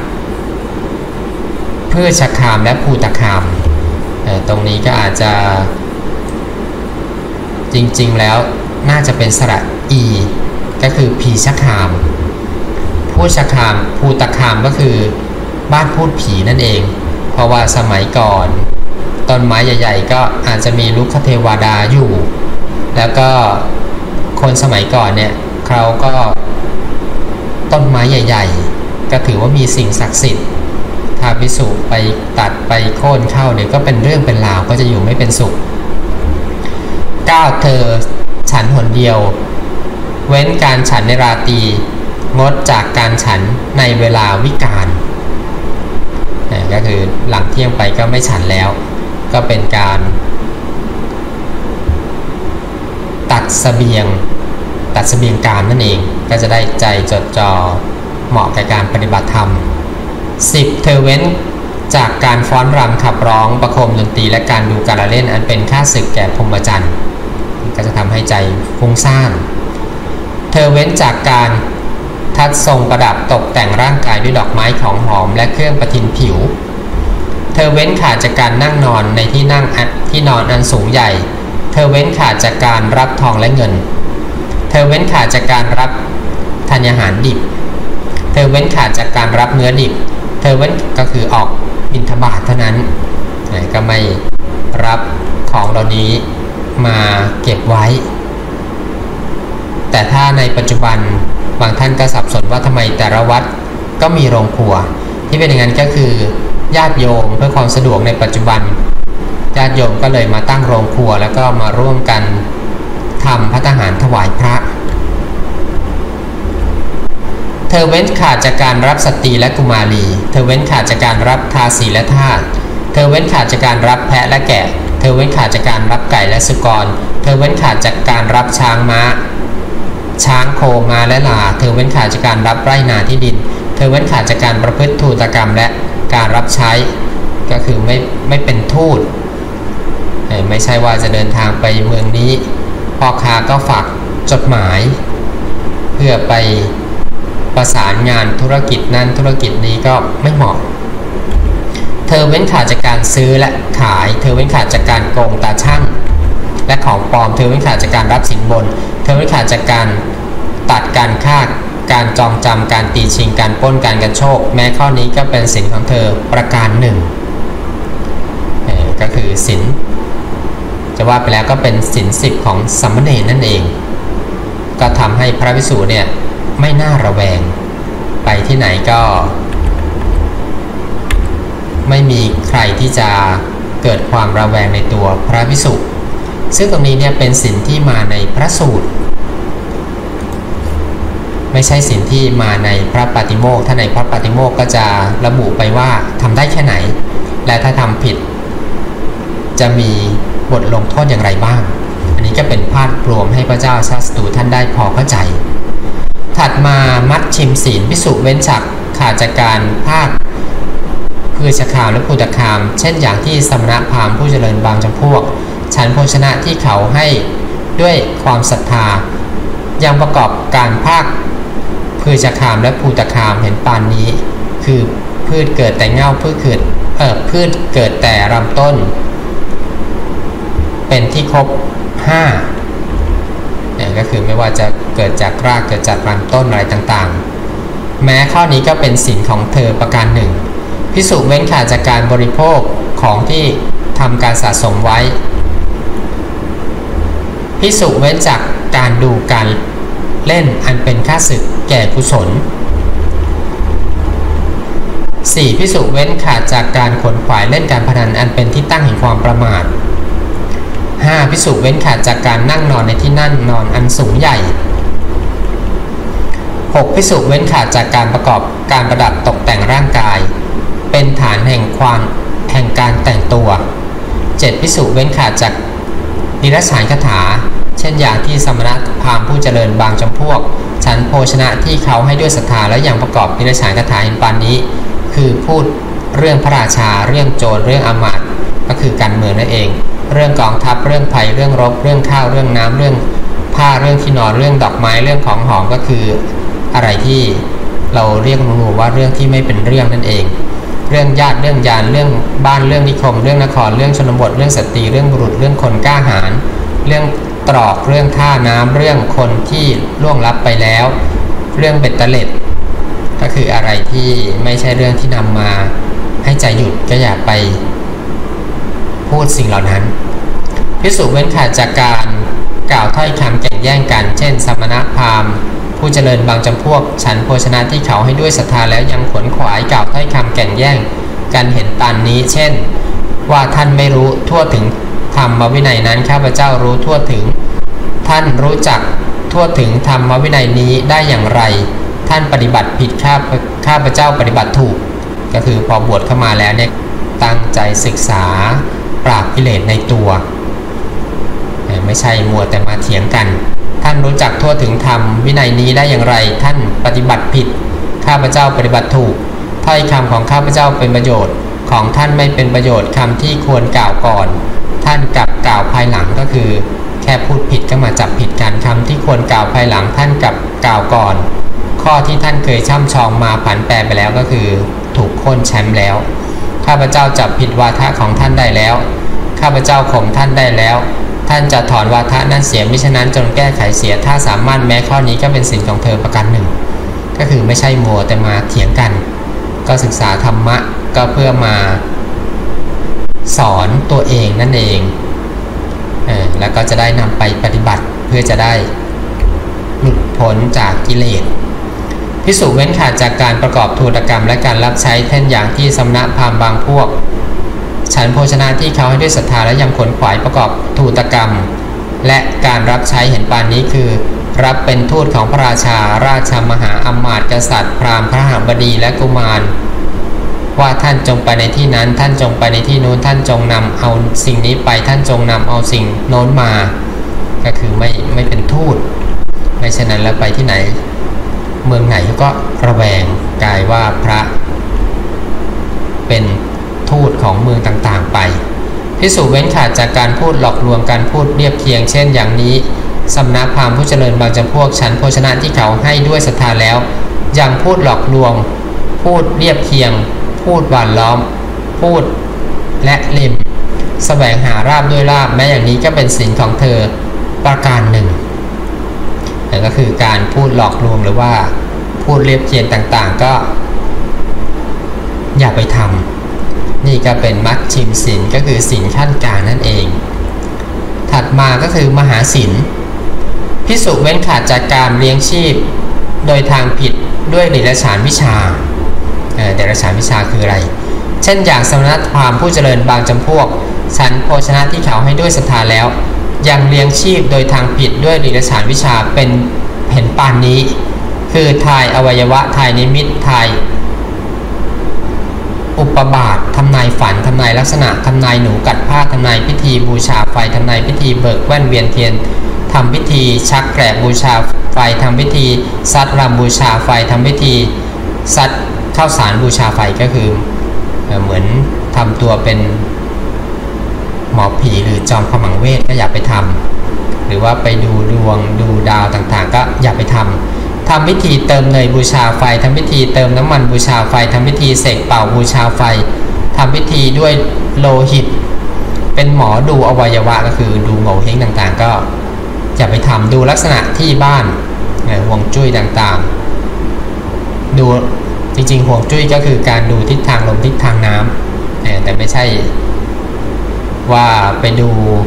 พืชคามและภูตคามตรงนี้ก็อาจจะจริงๆแล้วน่าจะเป็นสระอีก็คือผีชคามพูชคามภูตคามก็คือบ้านพูดผีนั่นเองเพราะว่าสมัยก่อนต้นไม้ใหญ่ๆก็อาจจะมีลุกขเทวดาอยู่แล้วก็คนสมัยก่อนเนี่ยเขาก็ต้นไม้ใหญ่ๆก็ถือว่ามีสิ่งศักดิ์สิทธิ์ถ้าภิกษุไปตัดไปโค่นเข้าเนี่ยก็เป็นเรื่องเป็นราวก็จะอยู่ไม่เป็นสุข 9. เธอฉันหนเดียวเว้นการฉันในราตรีงดจากการฉันในเวลาวิกาลก็คือหลังเที่ยงไปก็ไม่ฉันแล้วก็เป็นการตัดเสบียงการนั่นเองก็จะได้ใจจดจ่อเหมาะกับการปฏิบัติธรรม 10. เธอเว้นจากการฟ้อนรำขับร้องประโคมดนตรีและการดูการละเล่นอันเป็นค่าศึกแก่พรหมจรรย์ก็จะทำให้ใจฟุ้งซ่านเธอเว้นจากการทัดทรงประดับตกแต่งร่างกายด้วยดอกไม้ของหอมและเครื่องประทินผิวเธอเว้นขาดจากการนั่งนอนในที่นอนอันสูงใหญ่เธอเว้นขาดจากการรับทองและเงินเธอเว้นขาดจากการรับธัญญาหารดิบเธอเว้นขาดจากการรับเนื้อดิบเธอเว้นก็คือออกบิณฑบาตเท่านั้นก็ไม่รับของเหล่านี้มาเก็บไว้แต่ถ้าในปัจจุบันบางท่านก็สับสนว่าทำไมแต่ละวัดก็มีโรงครัวที่เป็นอย่างนั้นก็คือญาติโยมเพื่อความสะดวกในปัจจุบันญาติโยมก็เลยมาตั้งโรงครัวแล้วก็มาร่วมกันทำภัตตาหารถวายพระเธอเว้นขาดจากการรับสตรีและกุมารีเธอเว้นขาดจากการรับทาสีและทาสเธอเว้นขาดจากการรับแพะและแกะเธอเว้นขาดจากการรับไก่และสุกรเธอเว้นขาดจากการรับช้างม้าช้างโคม้าและลาเธอเว้นขาดจากการรับไร่นาที่ดินเธอเว้นขาดจากการประพฤติทูตกรรมและการรับใช้ก็คือไม่เป็นทูตไม่ใช่ว่าจะเดินทางไปเมืองนี้พ่อค้าก็ฝากจดหมายเพื่อไปประสานงานธุรกิจนั้นธุรกิจนี้ก็ไม่เหมาะเธอเว้นขาดจากการซื้อและขายเธอเว้นขาดจากการโกงตาช่างและของปลอมเธอเว้นขาดจากการรับสินบนเธอเว้นขาดจากการตัดการฆ่าการจองจำการตีชิงการปล้นการกันโชคแม้ข้อนี้ก็เป็นศีลของเธอประการหนึ่งก็คือศีลจะว่าไปแล้วก็เป็นศีล10ของสามเณรนั่นเองก็ทำให้พระภิกษุเนี่ยไม่น่าระแวงไปที่ไหนก็ไม่มีใครที่จะเกิดความระแวงในตัวพระภิกษุซึ่งตรงนี้เนี่ยเป็นศีลที่มาในพระสูตรไม่ใช่ศีลที่มาในพระปาติโมกข์ถ้าในพระปาติโมกข์ก็จะระบุไปว่าทำได้แค่ไหนและถ้าทำผิดจะมีบทลงโทษอย่างไรบ้างอันนี้ก็เป็นภาพรวมให้พระเจ้าชาติศัตรูท่านได้พอเข้าใจถัดมามัชชิมศีลภิกษุเว้นจากขาดจากการภาคพืชคามและภูตคามเช่นอย่างที่สมณพราหมณ์ผู้เจริญบางจำพวกฉันโภชนะที่เขาให้ด้วยความศรัทธายังประกอบการภาคพืชคามและภูตคามเห็นปานนี้คือพืชเกิดแต่เง่าพืชเกิดแต่ลำต้นเป็นที่ครบ5เนี่ยก็คือไม่ว่าจะเกิดจากรากเกิดจากลำต้นอะไรต่างๆแม้ข้อนี้ก็เป็นศีลของเธอประการหนึ่งภิกษุเว้นขาดจากการบริโภคของที่ทำการสะสมไว้ภิกษุเว้นจากการดูการเล่นอันเป็นข้าศึกแก่กุศล 4. ภิกษุเว้นขาดจากการขวนขวายเล่นการพนันอันเป็นที่ตั้งแห่งความประมาท 5. ภิกษุเว้นขาดจากการนั่งนอนในที่นั่งนอนอันสูงใหญ่ 6. ภิกษุเว้นขาดจากการประกอบการประดับตกแต่งร่างกายเป็นฐานแห่งการแต่งตัว 7. ภิกษุเว้นขาดจากนิรศาลคาถาเช่นอย่างที่สมณพราหมณ์ผู้เจริญบางจำพวกฉันโภชนะที่เขาให้ด้วยศรัทธาและอย่างประกอบนิรศาลคาถาเห็นปานนี้คือพูดเรื่องพระราชาเรื่องโจรเรื่องอมาตย์ก็คือการเมืองนั่นเองเรื่องกองทัพเรื่องภัยเรื่องรบเรื่องข้าวเรื่องน้ำเรื่องผ้าเรื่องที่นอนเรื่องดอกไม้เรื่องของหอมก็คืออะไรที่เราเรียกหมู่ว่าเรื่องที่ไม่เป็นเรื่องนั่นเองเรื่องญาติเรื่องยานเรื่องบ้านเรื่องนิคมเรื่องนครเรื่องชนบทเรื่องสตรีเรื่องบุรุษเรื่องคนกล้าหาญเรื่องตรอกเรื่องท่าน้ำเรื่องคนที่ล่วงลับไปแล้วเรื่องเบ็ดเตล็ดก็คืออะไรที่ไม่ใช่เรื่องที่นำมาให้ใจหยุดก็อย่าไปพูดสิ่งเหล่านั้นภิกษุเว้นขาดจากการกล่าวถ้อยคำแข่งแย่งกันเช่นสมณพราหมณ์ผู้เจริญบางจำพวกฉันโภชนะที่เขาให้ด้วยศรัทธาแล้วยังขวนขวายกล่าวถ้อยคำแข่งแย่งกันเห็นปานนี้เช่นว่าท่านไม่รู้ทั่วถึงธรรมวินัยนั้นข้าพเจ้ารู้ทั่วถึงท่านรู้จักทั่วถึงธรรมวินัยนี้ได้อย่างไรท่านปฏิบัติผิดข้าพเจ้าปฏิบัติถูกก็คือพอบวชเข้ามาแล้วเนี่ยตั้งใจศึกษาปราบกิเลสในตัวไม่ใช่มัวแต่มาเถียงกันท่านรู้จักทั่วถึงธรรมวินัยนี้ได้อย่างไรท่านปฏิบัติผิดข้าพเจ้าปฏิบัติถูกถ้อยคำของข้าพเจ้าเป็นประโยชน์ของท่านไม่เป็นประโยชน์คำที่ควรกล่าวก่อนท่านกลับกล่าวภายหลังก็คือแค่พูดผิดก็มาจับผิดกันคำที่ควรกล่าวภายหลังท่านกลับกล่าวก่อนข้อที่ท่านเคยช่ำชองมาผันแปรไปแล้วก็คือถูกโค่นแชมป์แล้วข้าพเจ้าจับผิดวาทะของท่านได้แล้วข้าพเจ้าข่มท่านได้แล้วท่านจะถอนวาทะนั้นเสียมิฉะนั้นจนแก้ไขเสียถ้าสามารถแม้ข้อนี้ก็เป็นศีลของเธอประการหนึ่งก็คือไม่ใช่มัวแต่มาเถียงกันก็ศึกษาธรรมะก็เพื่อมาสอนตัวเองนั่นเองแล้วก็จะได้นำไปปฏิบัติเพื่อจะได้หลุดพ้นจากกิเลสภิกษุเว้นขาดจากการประกอบทูตกรรมและการรับใช้เช่นอย่างที่สมณพราหมณ์บางพวกฉันโภชนะที่เขาให้ด้วยศรัทธาและยังขวนขวายประกอบทูตกรรมและการรับใช้เห็นปานนี้คือรับเป็นทูตของพระราชาราชามหาอมาตย์กษัตริย์พราหมณ์พระหบดีและกุมารว่าท่านจงไปในที่นั้นท่านจงไปในที่โน้นท่านจงนำเอาสิ่งนี้ไปท่านจงนำเอาสิ่งโน้นมาก็คือไม่เป็นทูตไม่เช่นนั้นแล้วไปที่ไหนเมืองไหนก็ระแวงกลายว่าพระเป็นทูตของเมืองต่างๆไปภิกษุเว้นขาดจากการพูดหลอกลวงการพูดเรียบเคียงเช่นอย่างนี้สำนักพราหมณ์ผู้เจริญบางจำพวกฉันโภชนะที่เขาให้ด้วยศรัทธาแล้วยังพูดหลอกลวงพูดเรียบเคียงพูดหวานล้อมพูดและเล่มแสวงหาราบด้วยลาบแม้อย่างนี้ก็เป็นศีลของเธอประการหนึ่งนั่นก็คือการพูดหลอกลวงหรือว่าพูดเรียบเคียงต่างๆก็อย่าไปทำนี่ก็เป็นมัชฌิมศีลก็คือศีลขั้นกลางนั่นเองถัดมาก็คือมหาศีลภิกษุเว้นขาดจากการเลี้ยงชีพโดยทางผิดด้วยเดรัจฉานวิชาเดรัจฉานวิชาคืออะไรเช่นอย่างสมณพราหมณ์ผู้เจริญบางจำพวกฉันโภชนะที่เขาให้ด้วยศรัทธาแล้วยังเลี้ยงชีพโดยทางผิดด้วยเดรัจฉานวิชาเป็นเห็นปานนี้คือทายอวัยวะทายนิมิตทายอุปบาททำนายฝันทำนายลักษณะทำนายหนูกัดผ้าทำนายพิธีบูชาไฟทำนายพิธีเบิกแว่นเวียนเทียนทำพิธีชักแกลบบูชาไฟทำพิธีซัดรำบูชาไฟทำพิธีซัดข้าวสารบูชาไฟก็คือเหมือนทำตัวเป็นหมอผีหรือจอมขมังเวทก็อย่าไปทำหรือว่าไปดูดวงดูดาวต่างๆก็อย่าไปทำพิธีเติมเนยบูชาไฟทำพิธีเติมน้ำมันบูชาไฟทำพิธีเสกเป่าบูชาไฟทำพิธีด้วยโลหิตเป็นหมอดูอวัยวะก็คือดูโงเห้งต่างๆก็อย่าไปทำดูลักษณะที่บ้านห่วงจุ้ยต่างๆดูจริงๆห่วงจุ้ยก็คือการดูทิศทางลมทิศทางน้ำแต่ไม่ใช่ว่าไปดู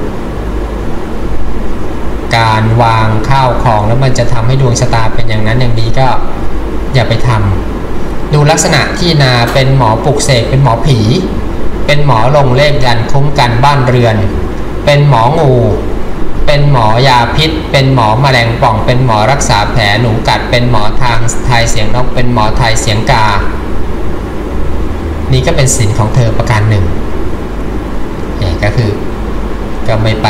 การวางข้าวของแล้วมันจะทำให้ดวงชะตาเป็นอย่างนั้นอย่างนี้ก็อย่าไปทำดูลักษณะที่นาเป็นหมอปลุกเสกเป็นหมอผีเป็นหมอลงเลขยันคุ้มกันบ้านเรือนเป็นหมองูเป็นหมอยาพิษเป็นหมอแมลงป่องเป็นหมอรักษาแผลหนูกัดเป็นหมอทายเสียงนกเป็นหมอทายเสียงกานี่ก็เป็นศีลของเธอประการหนึ่งก็คือก็ไม่ไป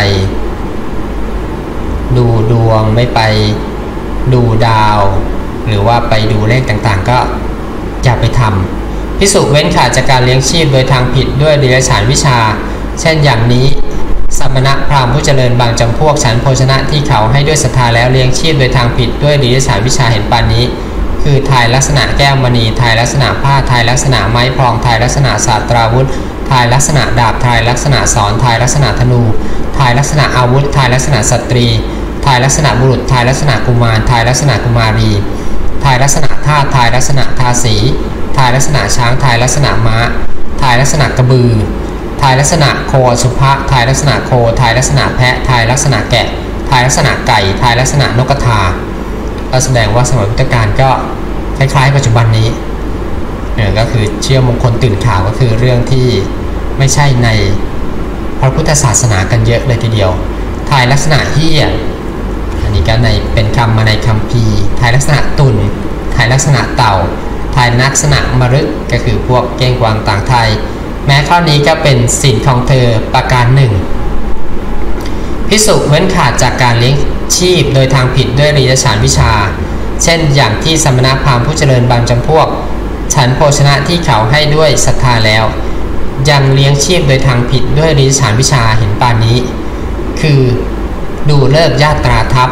ดูดวงไม่ไปดูดาวหรือว่าไปดูเลขต่างๆก็อย่าไปทำภิกษุเว้นขาดจากการเลี้ยงชีพโดยทางผิดด้วยเดรัจฉานวิชาเช่นอย่างนี้สมณพราหมณ์ผู้เจริญบางจำพวกฉันโภชนะที่เขาให้ด้วยศรัทธาแล้วเลี้ยงชีพโดยทางผิดด้วยเดรัจฉานวิชาเห็นปานนี้คือทายลักษณะแก้วมณีทายลักษณะผ้าทายลักษณะไม้พลองทายลักษณะศาสตราวุธทายลักษณะดาบทายลักษณะศรทายลักษณะธนูทายลักษณะอาวุธทายลักษณะสตรีทายลักษณะบุรุษทายลักษณะกุมารทายลักษณะกุมารีทายลักษณะทาสทายลักษณะทาสีทายลักษณะช้างทายลักษณะม้าทายลักษณะกระบือทายลักษณะโคสุภะทายลักษณะโคทายลักษณะแพะทายลักษณะแกะทายลักษณะไก่ทายลักษณะนกกระทาก็แสดงว่าสมัยพุทธกาลก็คล้ายๆปัจจุบันนี้ก็คือเชื่อมงคลตื่นข่าวก็คือเรื่องที่ไม่ใช่ในพระพุทธศาสนากันเยอะเลยทีเดียวทายลักษณะเหี้ยอันนี้ก็ในเป็นคำมาในคัมภีร์ทายลักษณะตุลทายลักษณะเต่าทายลักษณะมฤคก็คือพวกเก้งกวางต่างไทยแม้ข้อนี้ก็เป็นศีลของเธอประการหนึ่งภิกษุเว้นขาดจากการเลี้ยงชีพโดยทางผิดด้วยเดรัจฉานวิชาเช่นอย่างที่สมณพราหมณ์ผู้เจริญบางจำพวกฉันโภชนะที่เขาให้ด้วยศรัทธาแล้วยังเลี้ยงชีพโดยทางผิดด้วยเดรัจฉานวิชาเห็นปานนี้คือดูฤกษ์ญาตราทัพ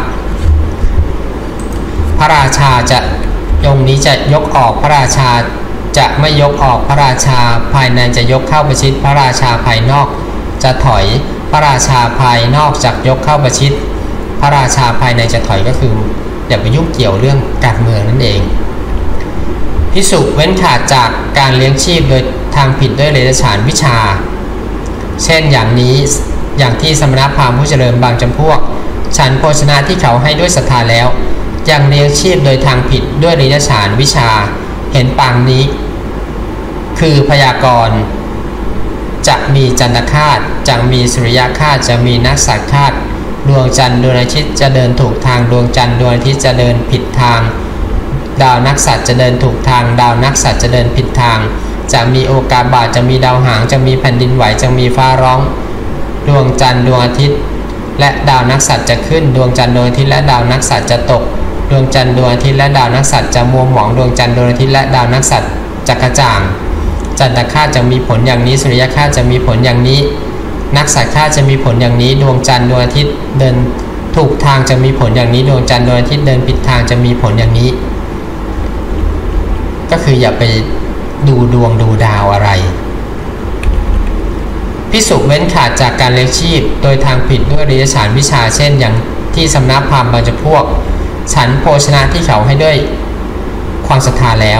พระราชาจะองค์นี้จะยกออกพระราชาจะไม่ยกออกพระราชาภายในจะยกเข้าประชิดพระราชาภายนอกจะถอยพระราชาภายนอกจะยกเข้าประชิดพระราชาภายในจะถอยก็คืออย่าไปยุ่งเกี่ยวเรื่องการเมืองนั่นเองภิกษุเว้นขาดจากการเลี้ยงชีพโดยทางผิดด้วยเดรัจฉานวิชาเช่นอย่างนี้อย่างที่สมณพราหมณ์ผู้เจริญบางจำพวกฉันโภชนะที่เขาให้ด้วยศรัทธาแล้วยังเลี้ยงชีพโดยทางผิดด้วยเดรัจฉานวิชาเห็นปางนี้คือพยากรณ์จะมีจันทคาตจะมีสุริยคาตจะมีนักษัตริย์คาตดวงจันทร์ดวงอาทิตย์จะเดินถูกทางดวงจันทร์ดวงอาทิตย์จะเดินผิดทางดาวนักษัตริย์จะเดินถูกทางดาวนักษัตริย์จะเดินผิดทางจะมีโอกาบาตจะมีดาวหางจะมีแผ่นดินไหวจะมีฟ้าร้องดวงจันทร์ดวงอาทิตย์และดาวนักษัตริย์จะขึ้นดวงจันทร์ดวงอาทิตย์และดาวนักษัตริย์จะตกดวงจันทร์ดวงอาทิตย์และดาวนักษัตริย์จะมัวหมองดวงจันทร์ดวงอาทิตย์และดาวนักษัตริย์จะกระจ่างจันทรคราสจะมีผลอย่างนี้สุริยคราสจะมีผลอย่างนี้นักษัตริย์คราสจะมีผลอย่างนี้ดวงจันทร์ดวงอาทิตย์เดินถูกทางจะมีผลอย่างนี้ดวงจันทร์ดวงอาทิตย์เดินผิดทางจะมีผลอย่างนี้ก็คืออย่าไปดูดวงดูดาวอะไรภิกษุเว้นขาดจากการเลี้ยงชีพโดยทางผิดด้วยอริยฉานวิชาเช่นอย่างที่สำนักพราหมณ์บางจำพวกฉันโภชนะที่เขาให้ด้วยความศรัทธาแล้ว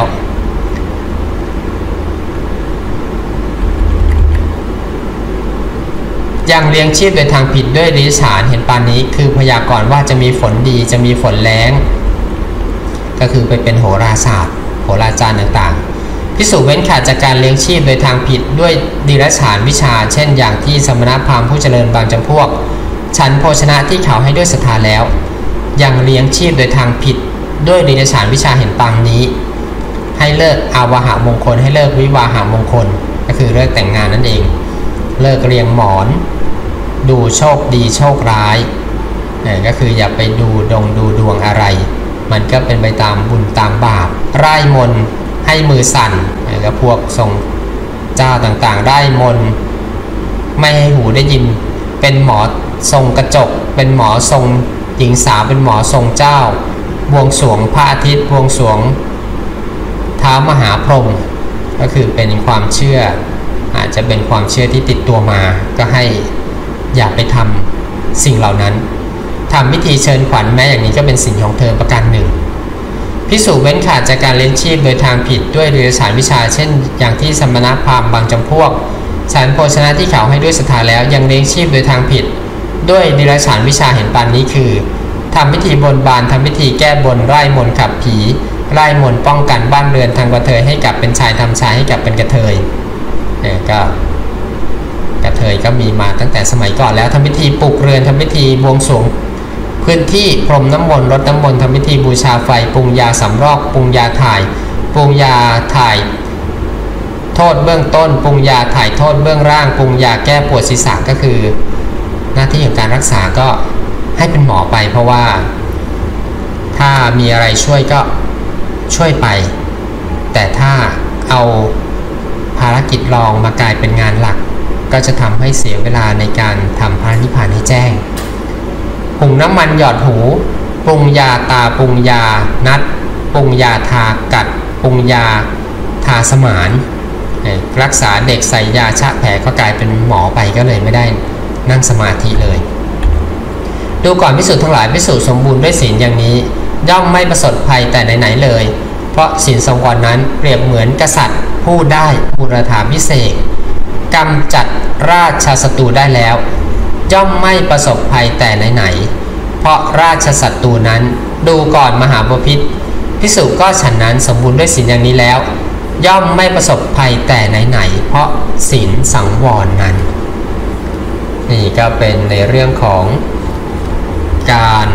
ยังเลี้ยงชีพโดยทางผิดด้วยอริยฉานเห็นปานนี้คือพยากรณ์ว่าจะมีฝนดีจะมีฝนแล้งก็คือไปเป็นโหราศาสตร์โหราจารย์ต่างๆภิกษุเว้นขาดจากการเลี้ยงชีพโดยทางผิดด้วยดิรัจฉานวิชาเช่นอย่างที่สมณพราหมณ์ผู้เจริญบางจำพวกฉันโภชนะที่เขาให้ด้วยศรัทธาแล้วยังเลี้ยงชีพโดยทางผิดด้วยดิรัจฉานวิชาเห็นปางนี้ให้เลิกอาวาหามงคลให้เลิกวิวาหามงคลก็คือเลิกแต่งงานนั่นเองเลิกเรียงหมอนดูโชคดีโชคร้ายก็คืออย่าไปดูดวงอะไรมันก็เป็นไปตามบุญตามบาปไร้มนให้มือสั่นก็พวกทรงเจ้าต่างๆได้มนไม่ให้หูได้ยินเป็นหมอทรงกระจกเป็นหมอทรงหญิงสาวเป็นหมอทรงเจ้าบวงสรวงพระอาทิตย์บวงสรวงท้าวมหาพรหมก็คือเป็นความเชื่ออาจจะเป็นความเชื่อที่ติดตัวมาก็ให้อย่าไปทำสิ่งเหล่านั้นทำพิธีเชิญขวัญแม้อย่างนี้ก็เป็นสิ่งของเธอประการหนึ่งภิกษุเว้นขาดจากการเลี้ยงชีพโดยทางผิดด้วยดิรัจฉานวิชาเช่นอย่างที่สมณพราหมณ์บางจำพวกฉันโภชนะที่เขาให้ด้วยศรัทธาแล้วยังเลี้ยงชีพโดยทางผิดด้วยดิรัจฉานวิชาเห็นปานนี้คือทำพิธีบนบานทำพิธีแก้บนไล่มนต์ขับผีไล่มนต์ป้องกันบ้านเรือนทางกระเทยให้กลับเป็นชายทำชายให้กลับเป็นกระเทยก็กระเทยก็มีมาตั้งแต่สมัยก่อนแล้วทำพิธีปลุกเรือนทำพิธีบวงสรวงพื้นที่พรมน้ำมนต์รดน้ำมนต์ทำพิธีบูชาไฟปรุงยาสำรอกปรุงยาถ่ายปรุงยาถ่ายโทษเบื้องต้นปรุงยาถ่ายโทษเบื้องล่างปรุงยาแก้ปวดศีรษะก็คือหน้าที่ของการรักษาก็ให้เป็นหมอไปเพราะว่าถ้ามีอะไรช่วยก็ช่วยไปแต่ถ้าเอาภารกิจรองมากลายเป็นงานหลักก็จะทำให้เสียเวลาในการทำพระนิพพานให้แจ้งปรุงน้ำมันหยอดหูปรุงยาตาปรุงยานัดปรุงยาทากัดปรุงยาทาสมานรักษาเด็กใส่ยาชะแผลก็กลายเป็นหมอไปก็เลยไม่ได้นั่งสมาธิเลยดูก่อนภิกษุทั้งหลายภิกษุสมบูรณ์ด้วยศีลอย่างนี้ย่อมไม่ประสบภัยแต่ไหนๆเลยเพราะศีลสังวรนั้นเปรียบเหมือนกษัตริย์ผู้ได้บุรธาภิเษกกำจัดราชศัตรูได้แล้วย่อมไม่ประสบภัยแต่ไหนๆเพราะราชศัตรูนั้นดูก่อนมหาบพิตรภิกษุก็ฉันนั้นสมบูรณ์ด้วยศีลอย่างนี้แล้วย่อมไม่ประสบภัยแต่ไหนๆเพราะศีลสังวรนั้นนี่ก็เป็นในเรื่องของการ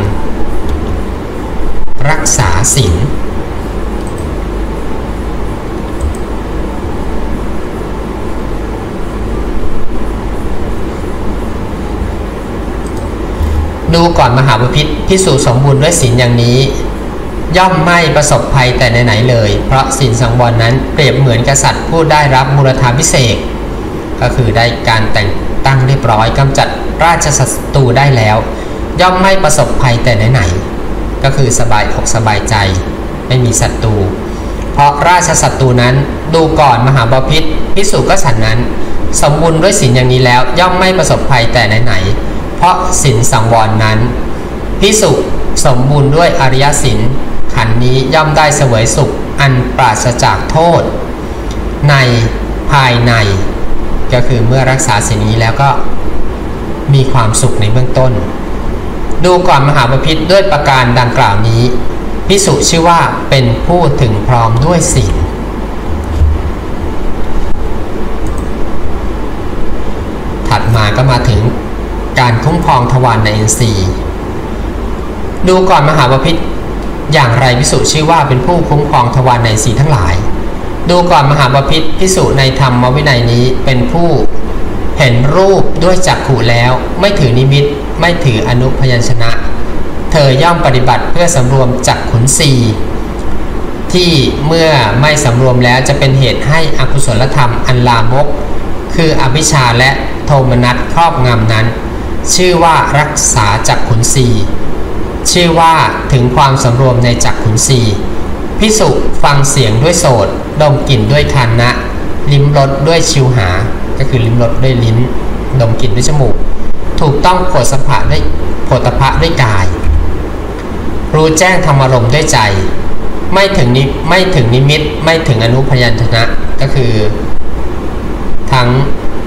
รักษาศีลดูก่อนมหาบพิตรภิกษุสมบูรณ์ด้วยศีลอย่างนี้ย่อมไม่ประสบภัยแต่ไหนๆเลยเพราะศีลสังวรนั้นเปรียบเหมือนกษัตริย์ผู้ได้รับมูลธาภิเษกก็คือได้การแต่งตั้งเรียบร้อยกำจัดราชศัตรูได้แล้วย่อมไม่ประสบภัยแต่ไหนๆก็คือสบายอกสบายใจไม่มีศัตรูเพราะราชศัตรูนั้นดูก่อนมหาบพิตรภิกษุก็ฉันนั้นสมบูรณ์ด้วยศีลอย่างนี้แล้วย่อมไม่ประสบภัยแต่ไหนๆเพราะศีลสังวรนั้นภิกษุสมบูรณ์ด้วยอริยศีลขันธ์นี้ย่อมได้เสวยสุขอันปราศจากโทษในภายในก็คือเมื่อรักษาศีลนี้แล้วก็มีความสุขในเบื้องต้นดูก่อนมหาบพิตรด้วยประการดังกล่าวนี้ภิกษุชื่อว่าเป็นผู้ถึงพร้อมด้วยศีลถัดมาก็มาถึงการคุ้มครองทวารในอินทรีย์ดูก่อนมหาบพิตรอย่างไรภิกษุชื่อว่าเป็นผู้คุ้มครองทวารในอินทรีย์ทั้งหลายดูก่อนมหาบพิตรภิกษุในธรรมวินัยนี้เป็นผู้เห็นรูปด้วยจักขุแล้วไม่ถือนิมิตไม่ถืออนุพยัญชนะเธอย่อมปฏิบัติเพื่อสำรวมจักขุนสีที่เมื่อไม่สำรวมแล้วจะเป็นเหตุให้อกุศลธรรมอันลามกคืออวิชชาและโทมนัสครอบงำนั้นชื่อว่ารักษาจักขุนสีชื่อว่าถึงความสำรวมในจักขุนสีภิกษุฟังเสียงด้วยโสตดมกลิ่นด้วยคานะลิ้มรสด้วยชิวหาก็คือลิ้มรสด้วยลิ้นดมกลิ่นด้วยจมูกถูกต้องโผฏฐัพพะด้วยโผฏฐัพพะด้วยกายรู้แจ้งธรรมารมณ์ด้วยใจไม่ถึงนิมิตไม่ถึงอนุพยัญชนะก็คือทั้ง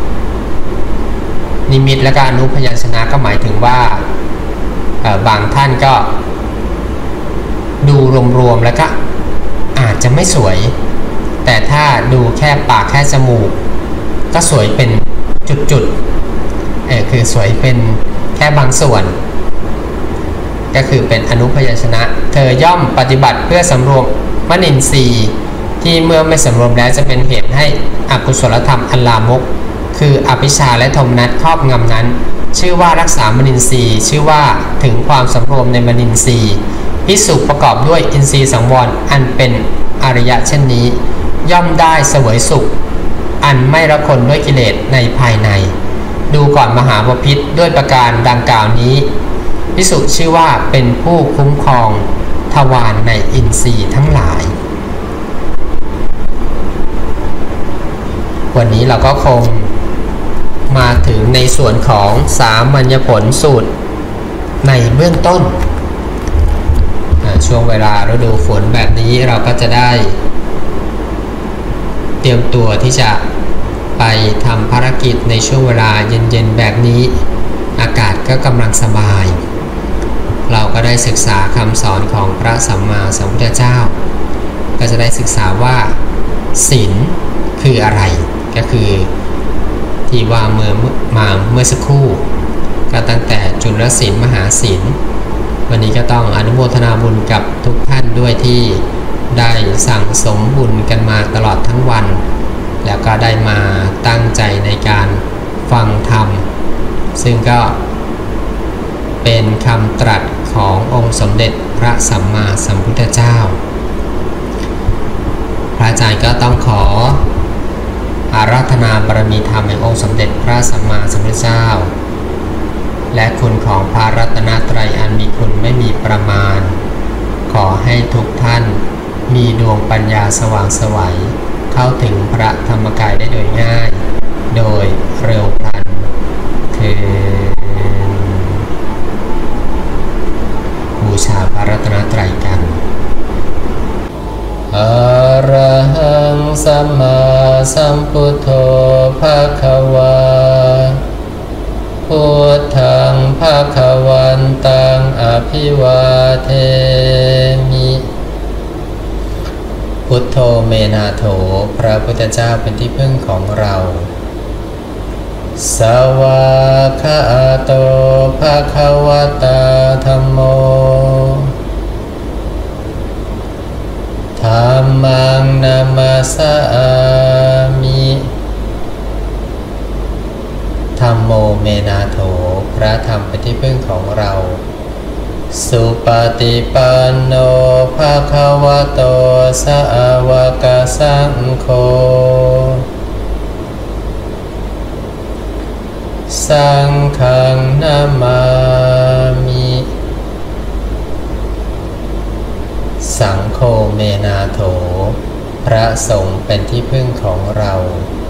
นิมิตและก็อนุพยัญชนะก็หมายถึงว่าบางท่านก็ดูรวมๆแล้วก็อาจจะไม่สวยแต่ถ้าดูแค่ปากแค่จมูกก็สวยเป็นจุดๆคือสวยเป็นแค่บางส่วนก็คือเป็นอนุพยัญชนะเธอย่อมปฏิบัติเพื่อสำรวมมนินทรีย์ที่เมื่อไม่สำรวมแล้วจะเป็นเหตุให้อกุศลธรรมอันลามกคืออภิชาและโทมนัสครอบงำนั้นชื่อว่ารักษามนินทรีย์ชื่อว่าถึงความสำรวมในมนินทรีย์ภิกษุประกอบด้วยอินทรีย์สังวรอันเป็นอริยะเช่นนี้ย่อมได้เสวยสุขอันไม่ละคนด้วยกิเลสในภายในดูก่อนมหาบพิตรด้วยประการดังกล่าวนี้ภิกษุชื่อว่าเป็นผู้คุ้มครองทวารในอินทรีย์ทั้งหลายวันนี้เราก็คงมาถึงในส่วนของสามัญญผลสูตรในเบื้องต้นช่วงเวลาฤดูฝนแบบนี้เราก็จะได้เตรียมตัวที่จะไปทำภารกิจในช่วงเวลาเย็นๆแบบนี้อากาศก็กำลังสบายเราก็ได้ศึกษาคำสอนของพระสัมมาสัมพุทธเจ้าก็จะได้ศึกษาว่าศีลคืออะไรก็คือที่ว่าเมื่อสักครู่ก็ตั้งแต่จุลศีลมหาศีลวันนี้ก็ต้องอนุโมทนาบุญกับทุกท่านด้วยที่ได้สั่งสมบุญกันมาตลอดทั้งวันแล้วก็ได้มาตั้งใจในการฟังธรรมซึ่งก็เป็นคำตรัสขององค์สมเด็จพระสัมมาสัมพุทธเจ้าพระอาจารย์ก็ต้องขออาราธนาบารมีธรรมแห่งองค์สมเด็จพระสัมมาสัมพุทธเจ้าและคุณของพระรัตนตรัยอันมีคุณไม่มีประมาณขอให้ทุกท่านมีดวงปัญญาสว่างไสวเข้าถึงพระธรรมกายได้โดยง่ายโดยเร็วพลันเถิดบูชาพระรัตนตรัยกันอะระหังสัมมาสัมพุทโธภควาพุทธังภควันตังอภิวาเทมิพุทโธเมนาโถพระพุทธเจ้าเป็นที่พึ่งของเราสวากขาโตภควตาธัมโมธัมมังนามัสสามิธัมโมเมนาโถพระธรรมเป็นที่พึ่งของเราสุปฏิปันโนภควโตสาวกสังโฆสังฆังนามามิสังโฆเมนาโถพระสงฆ์เป็นที่พึ่งของเรา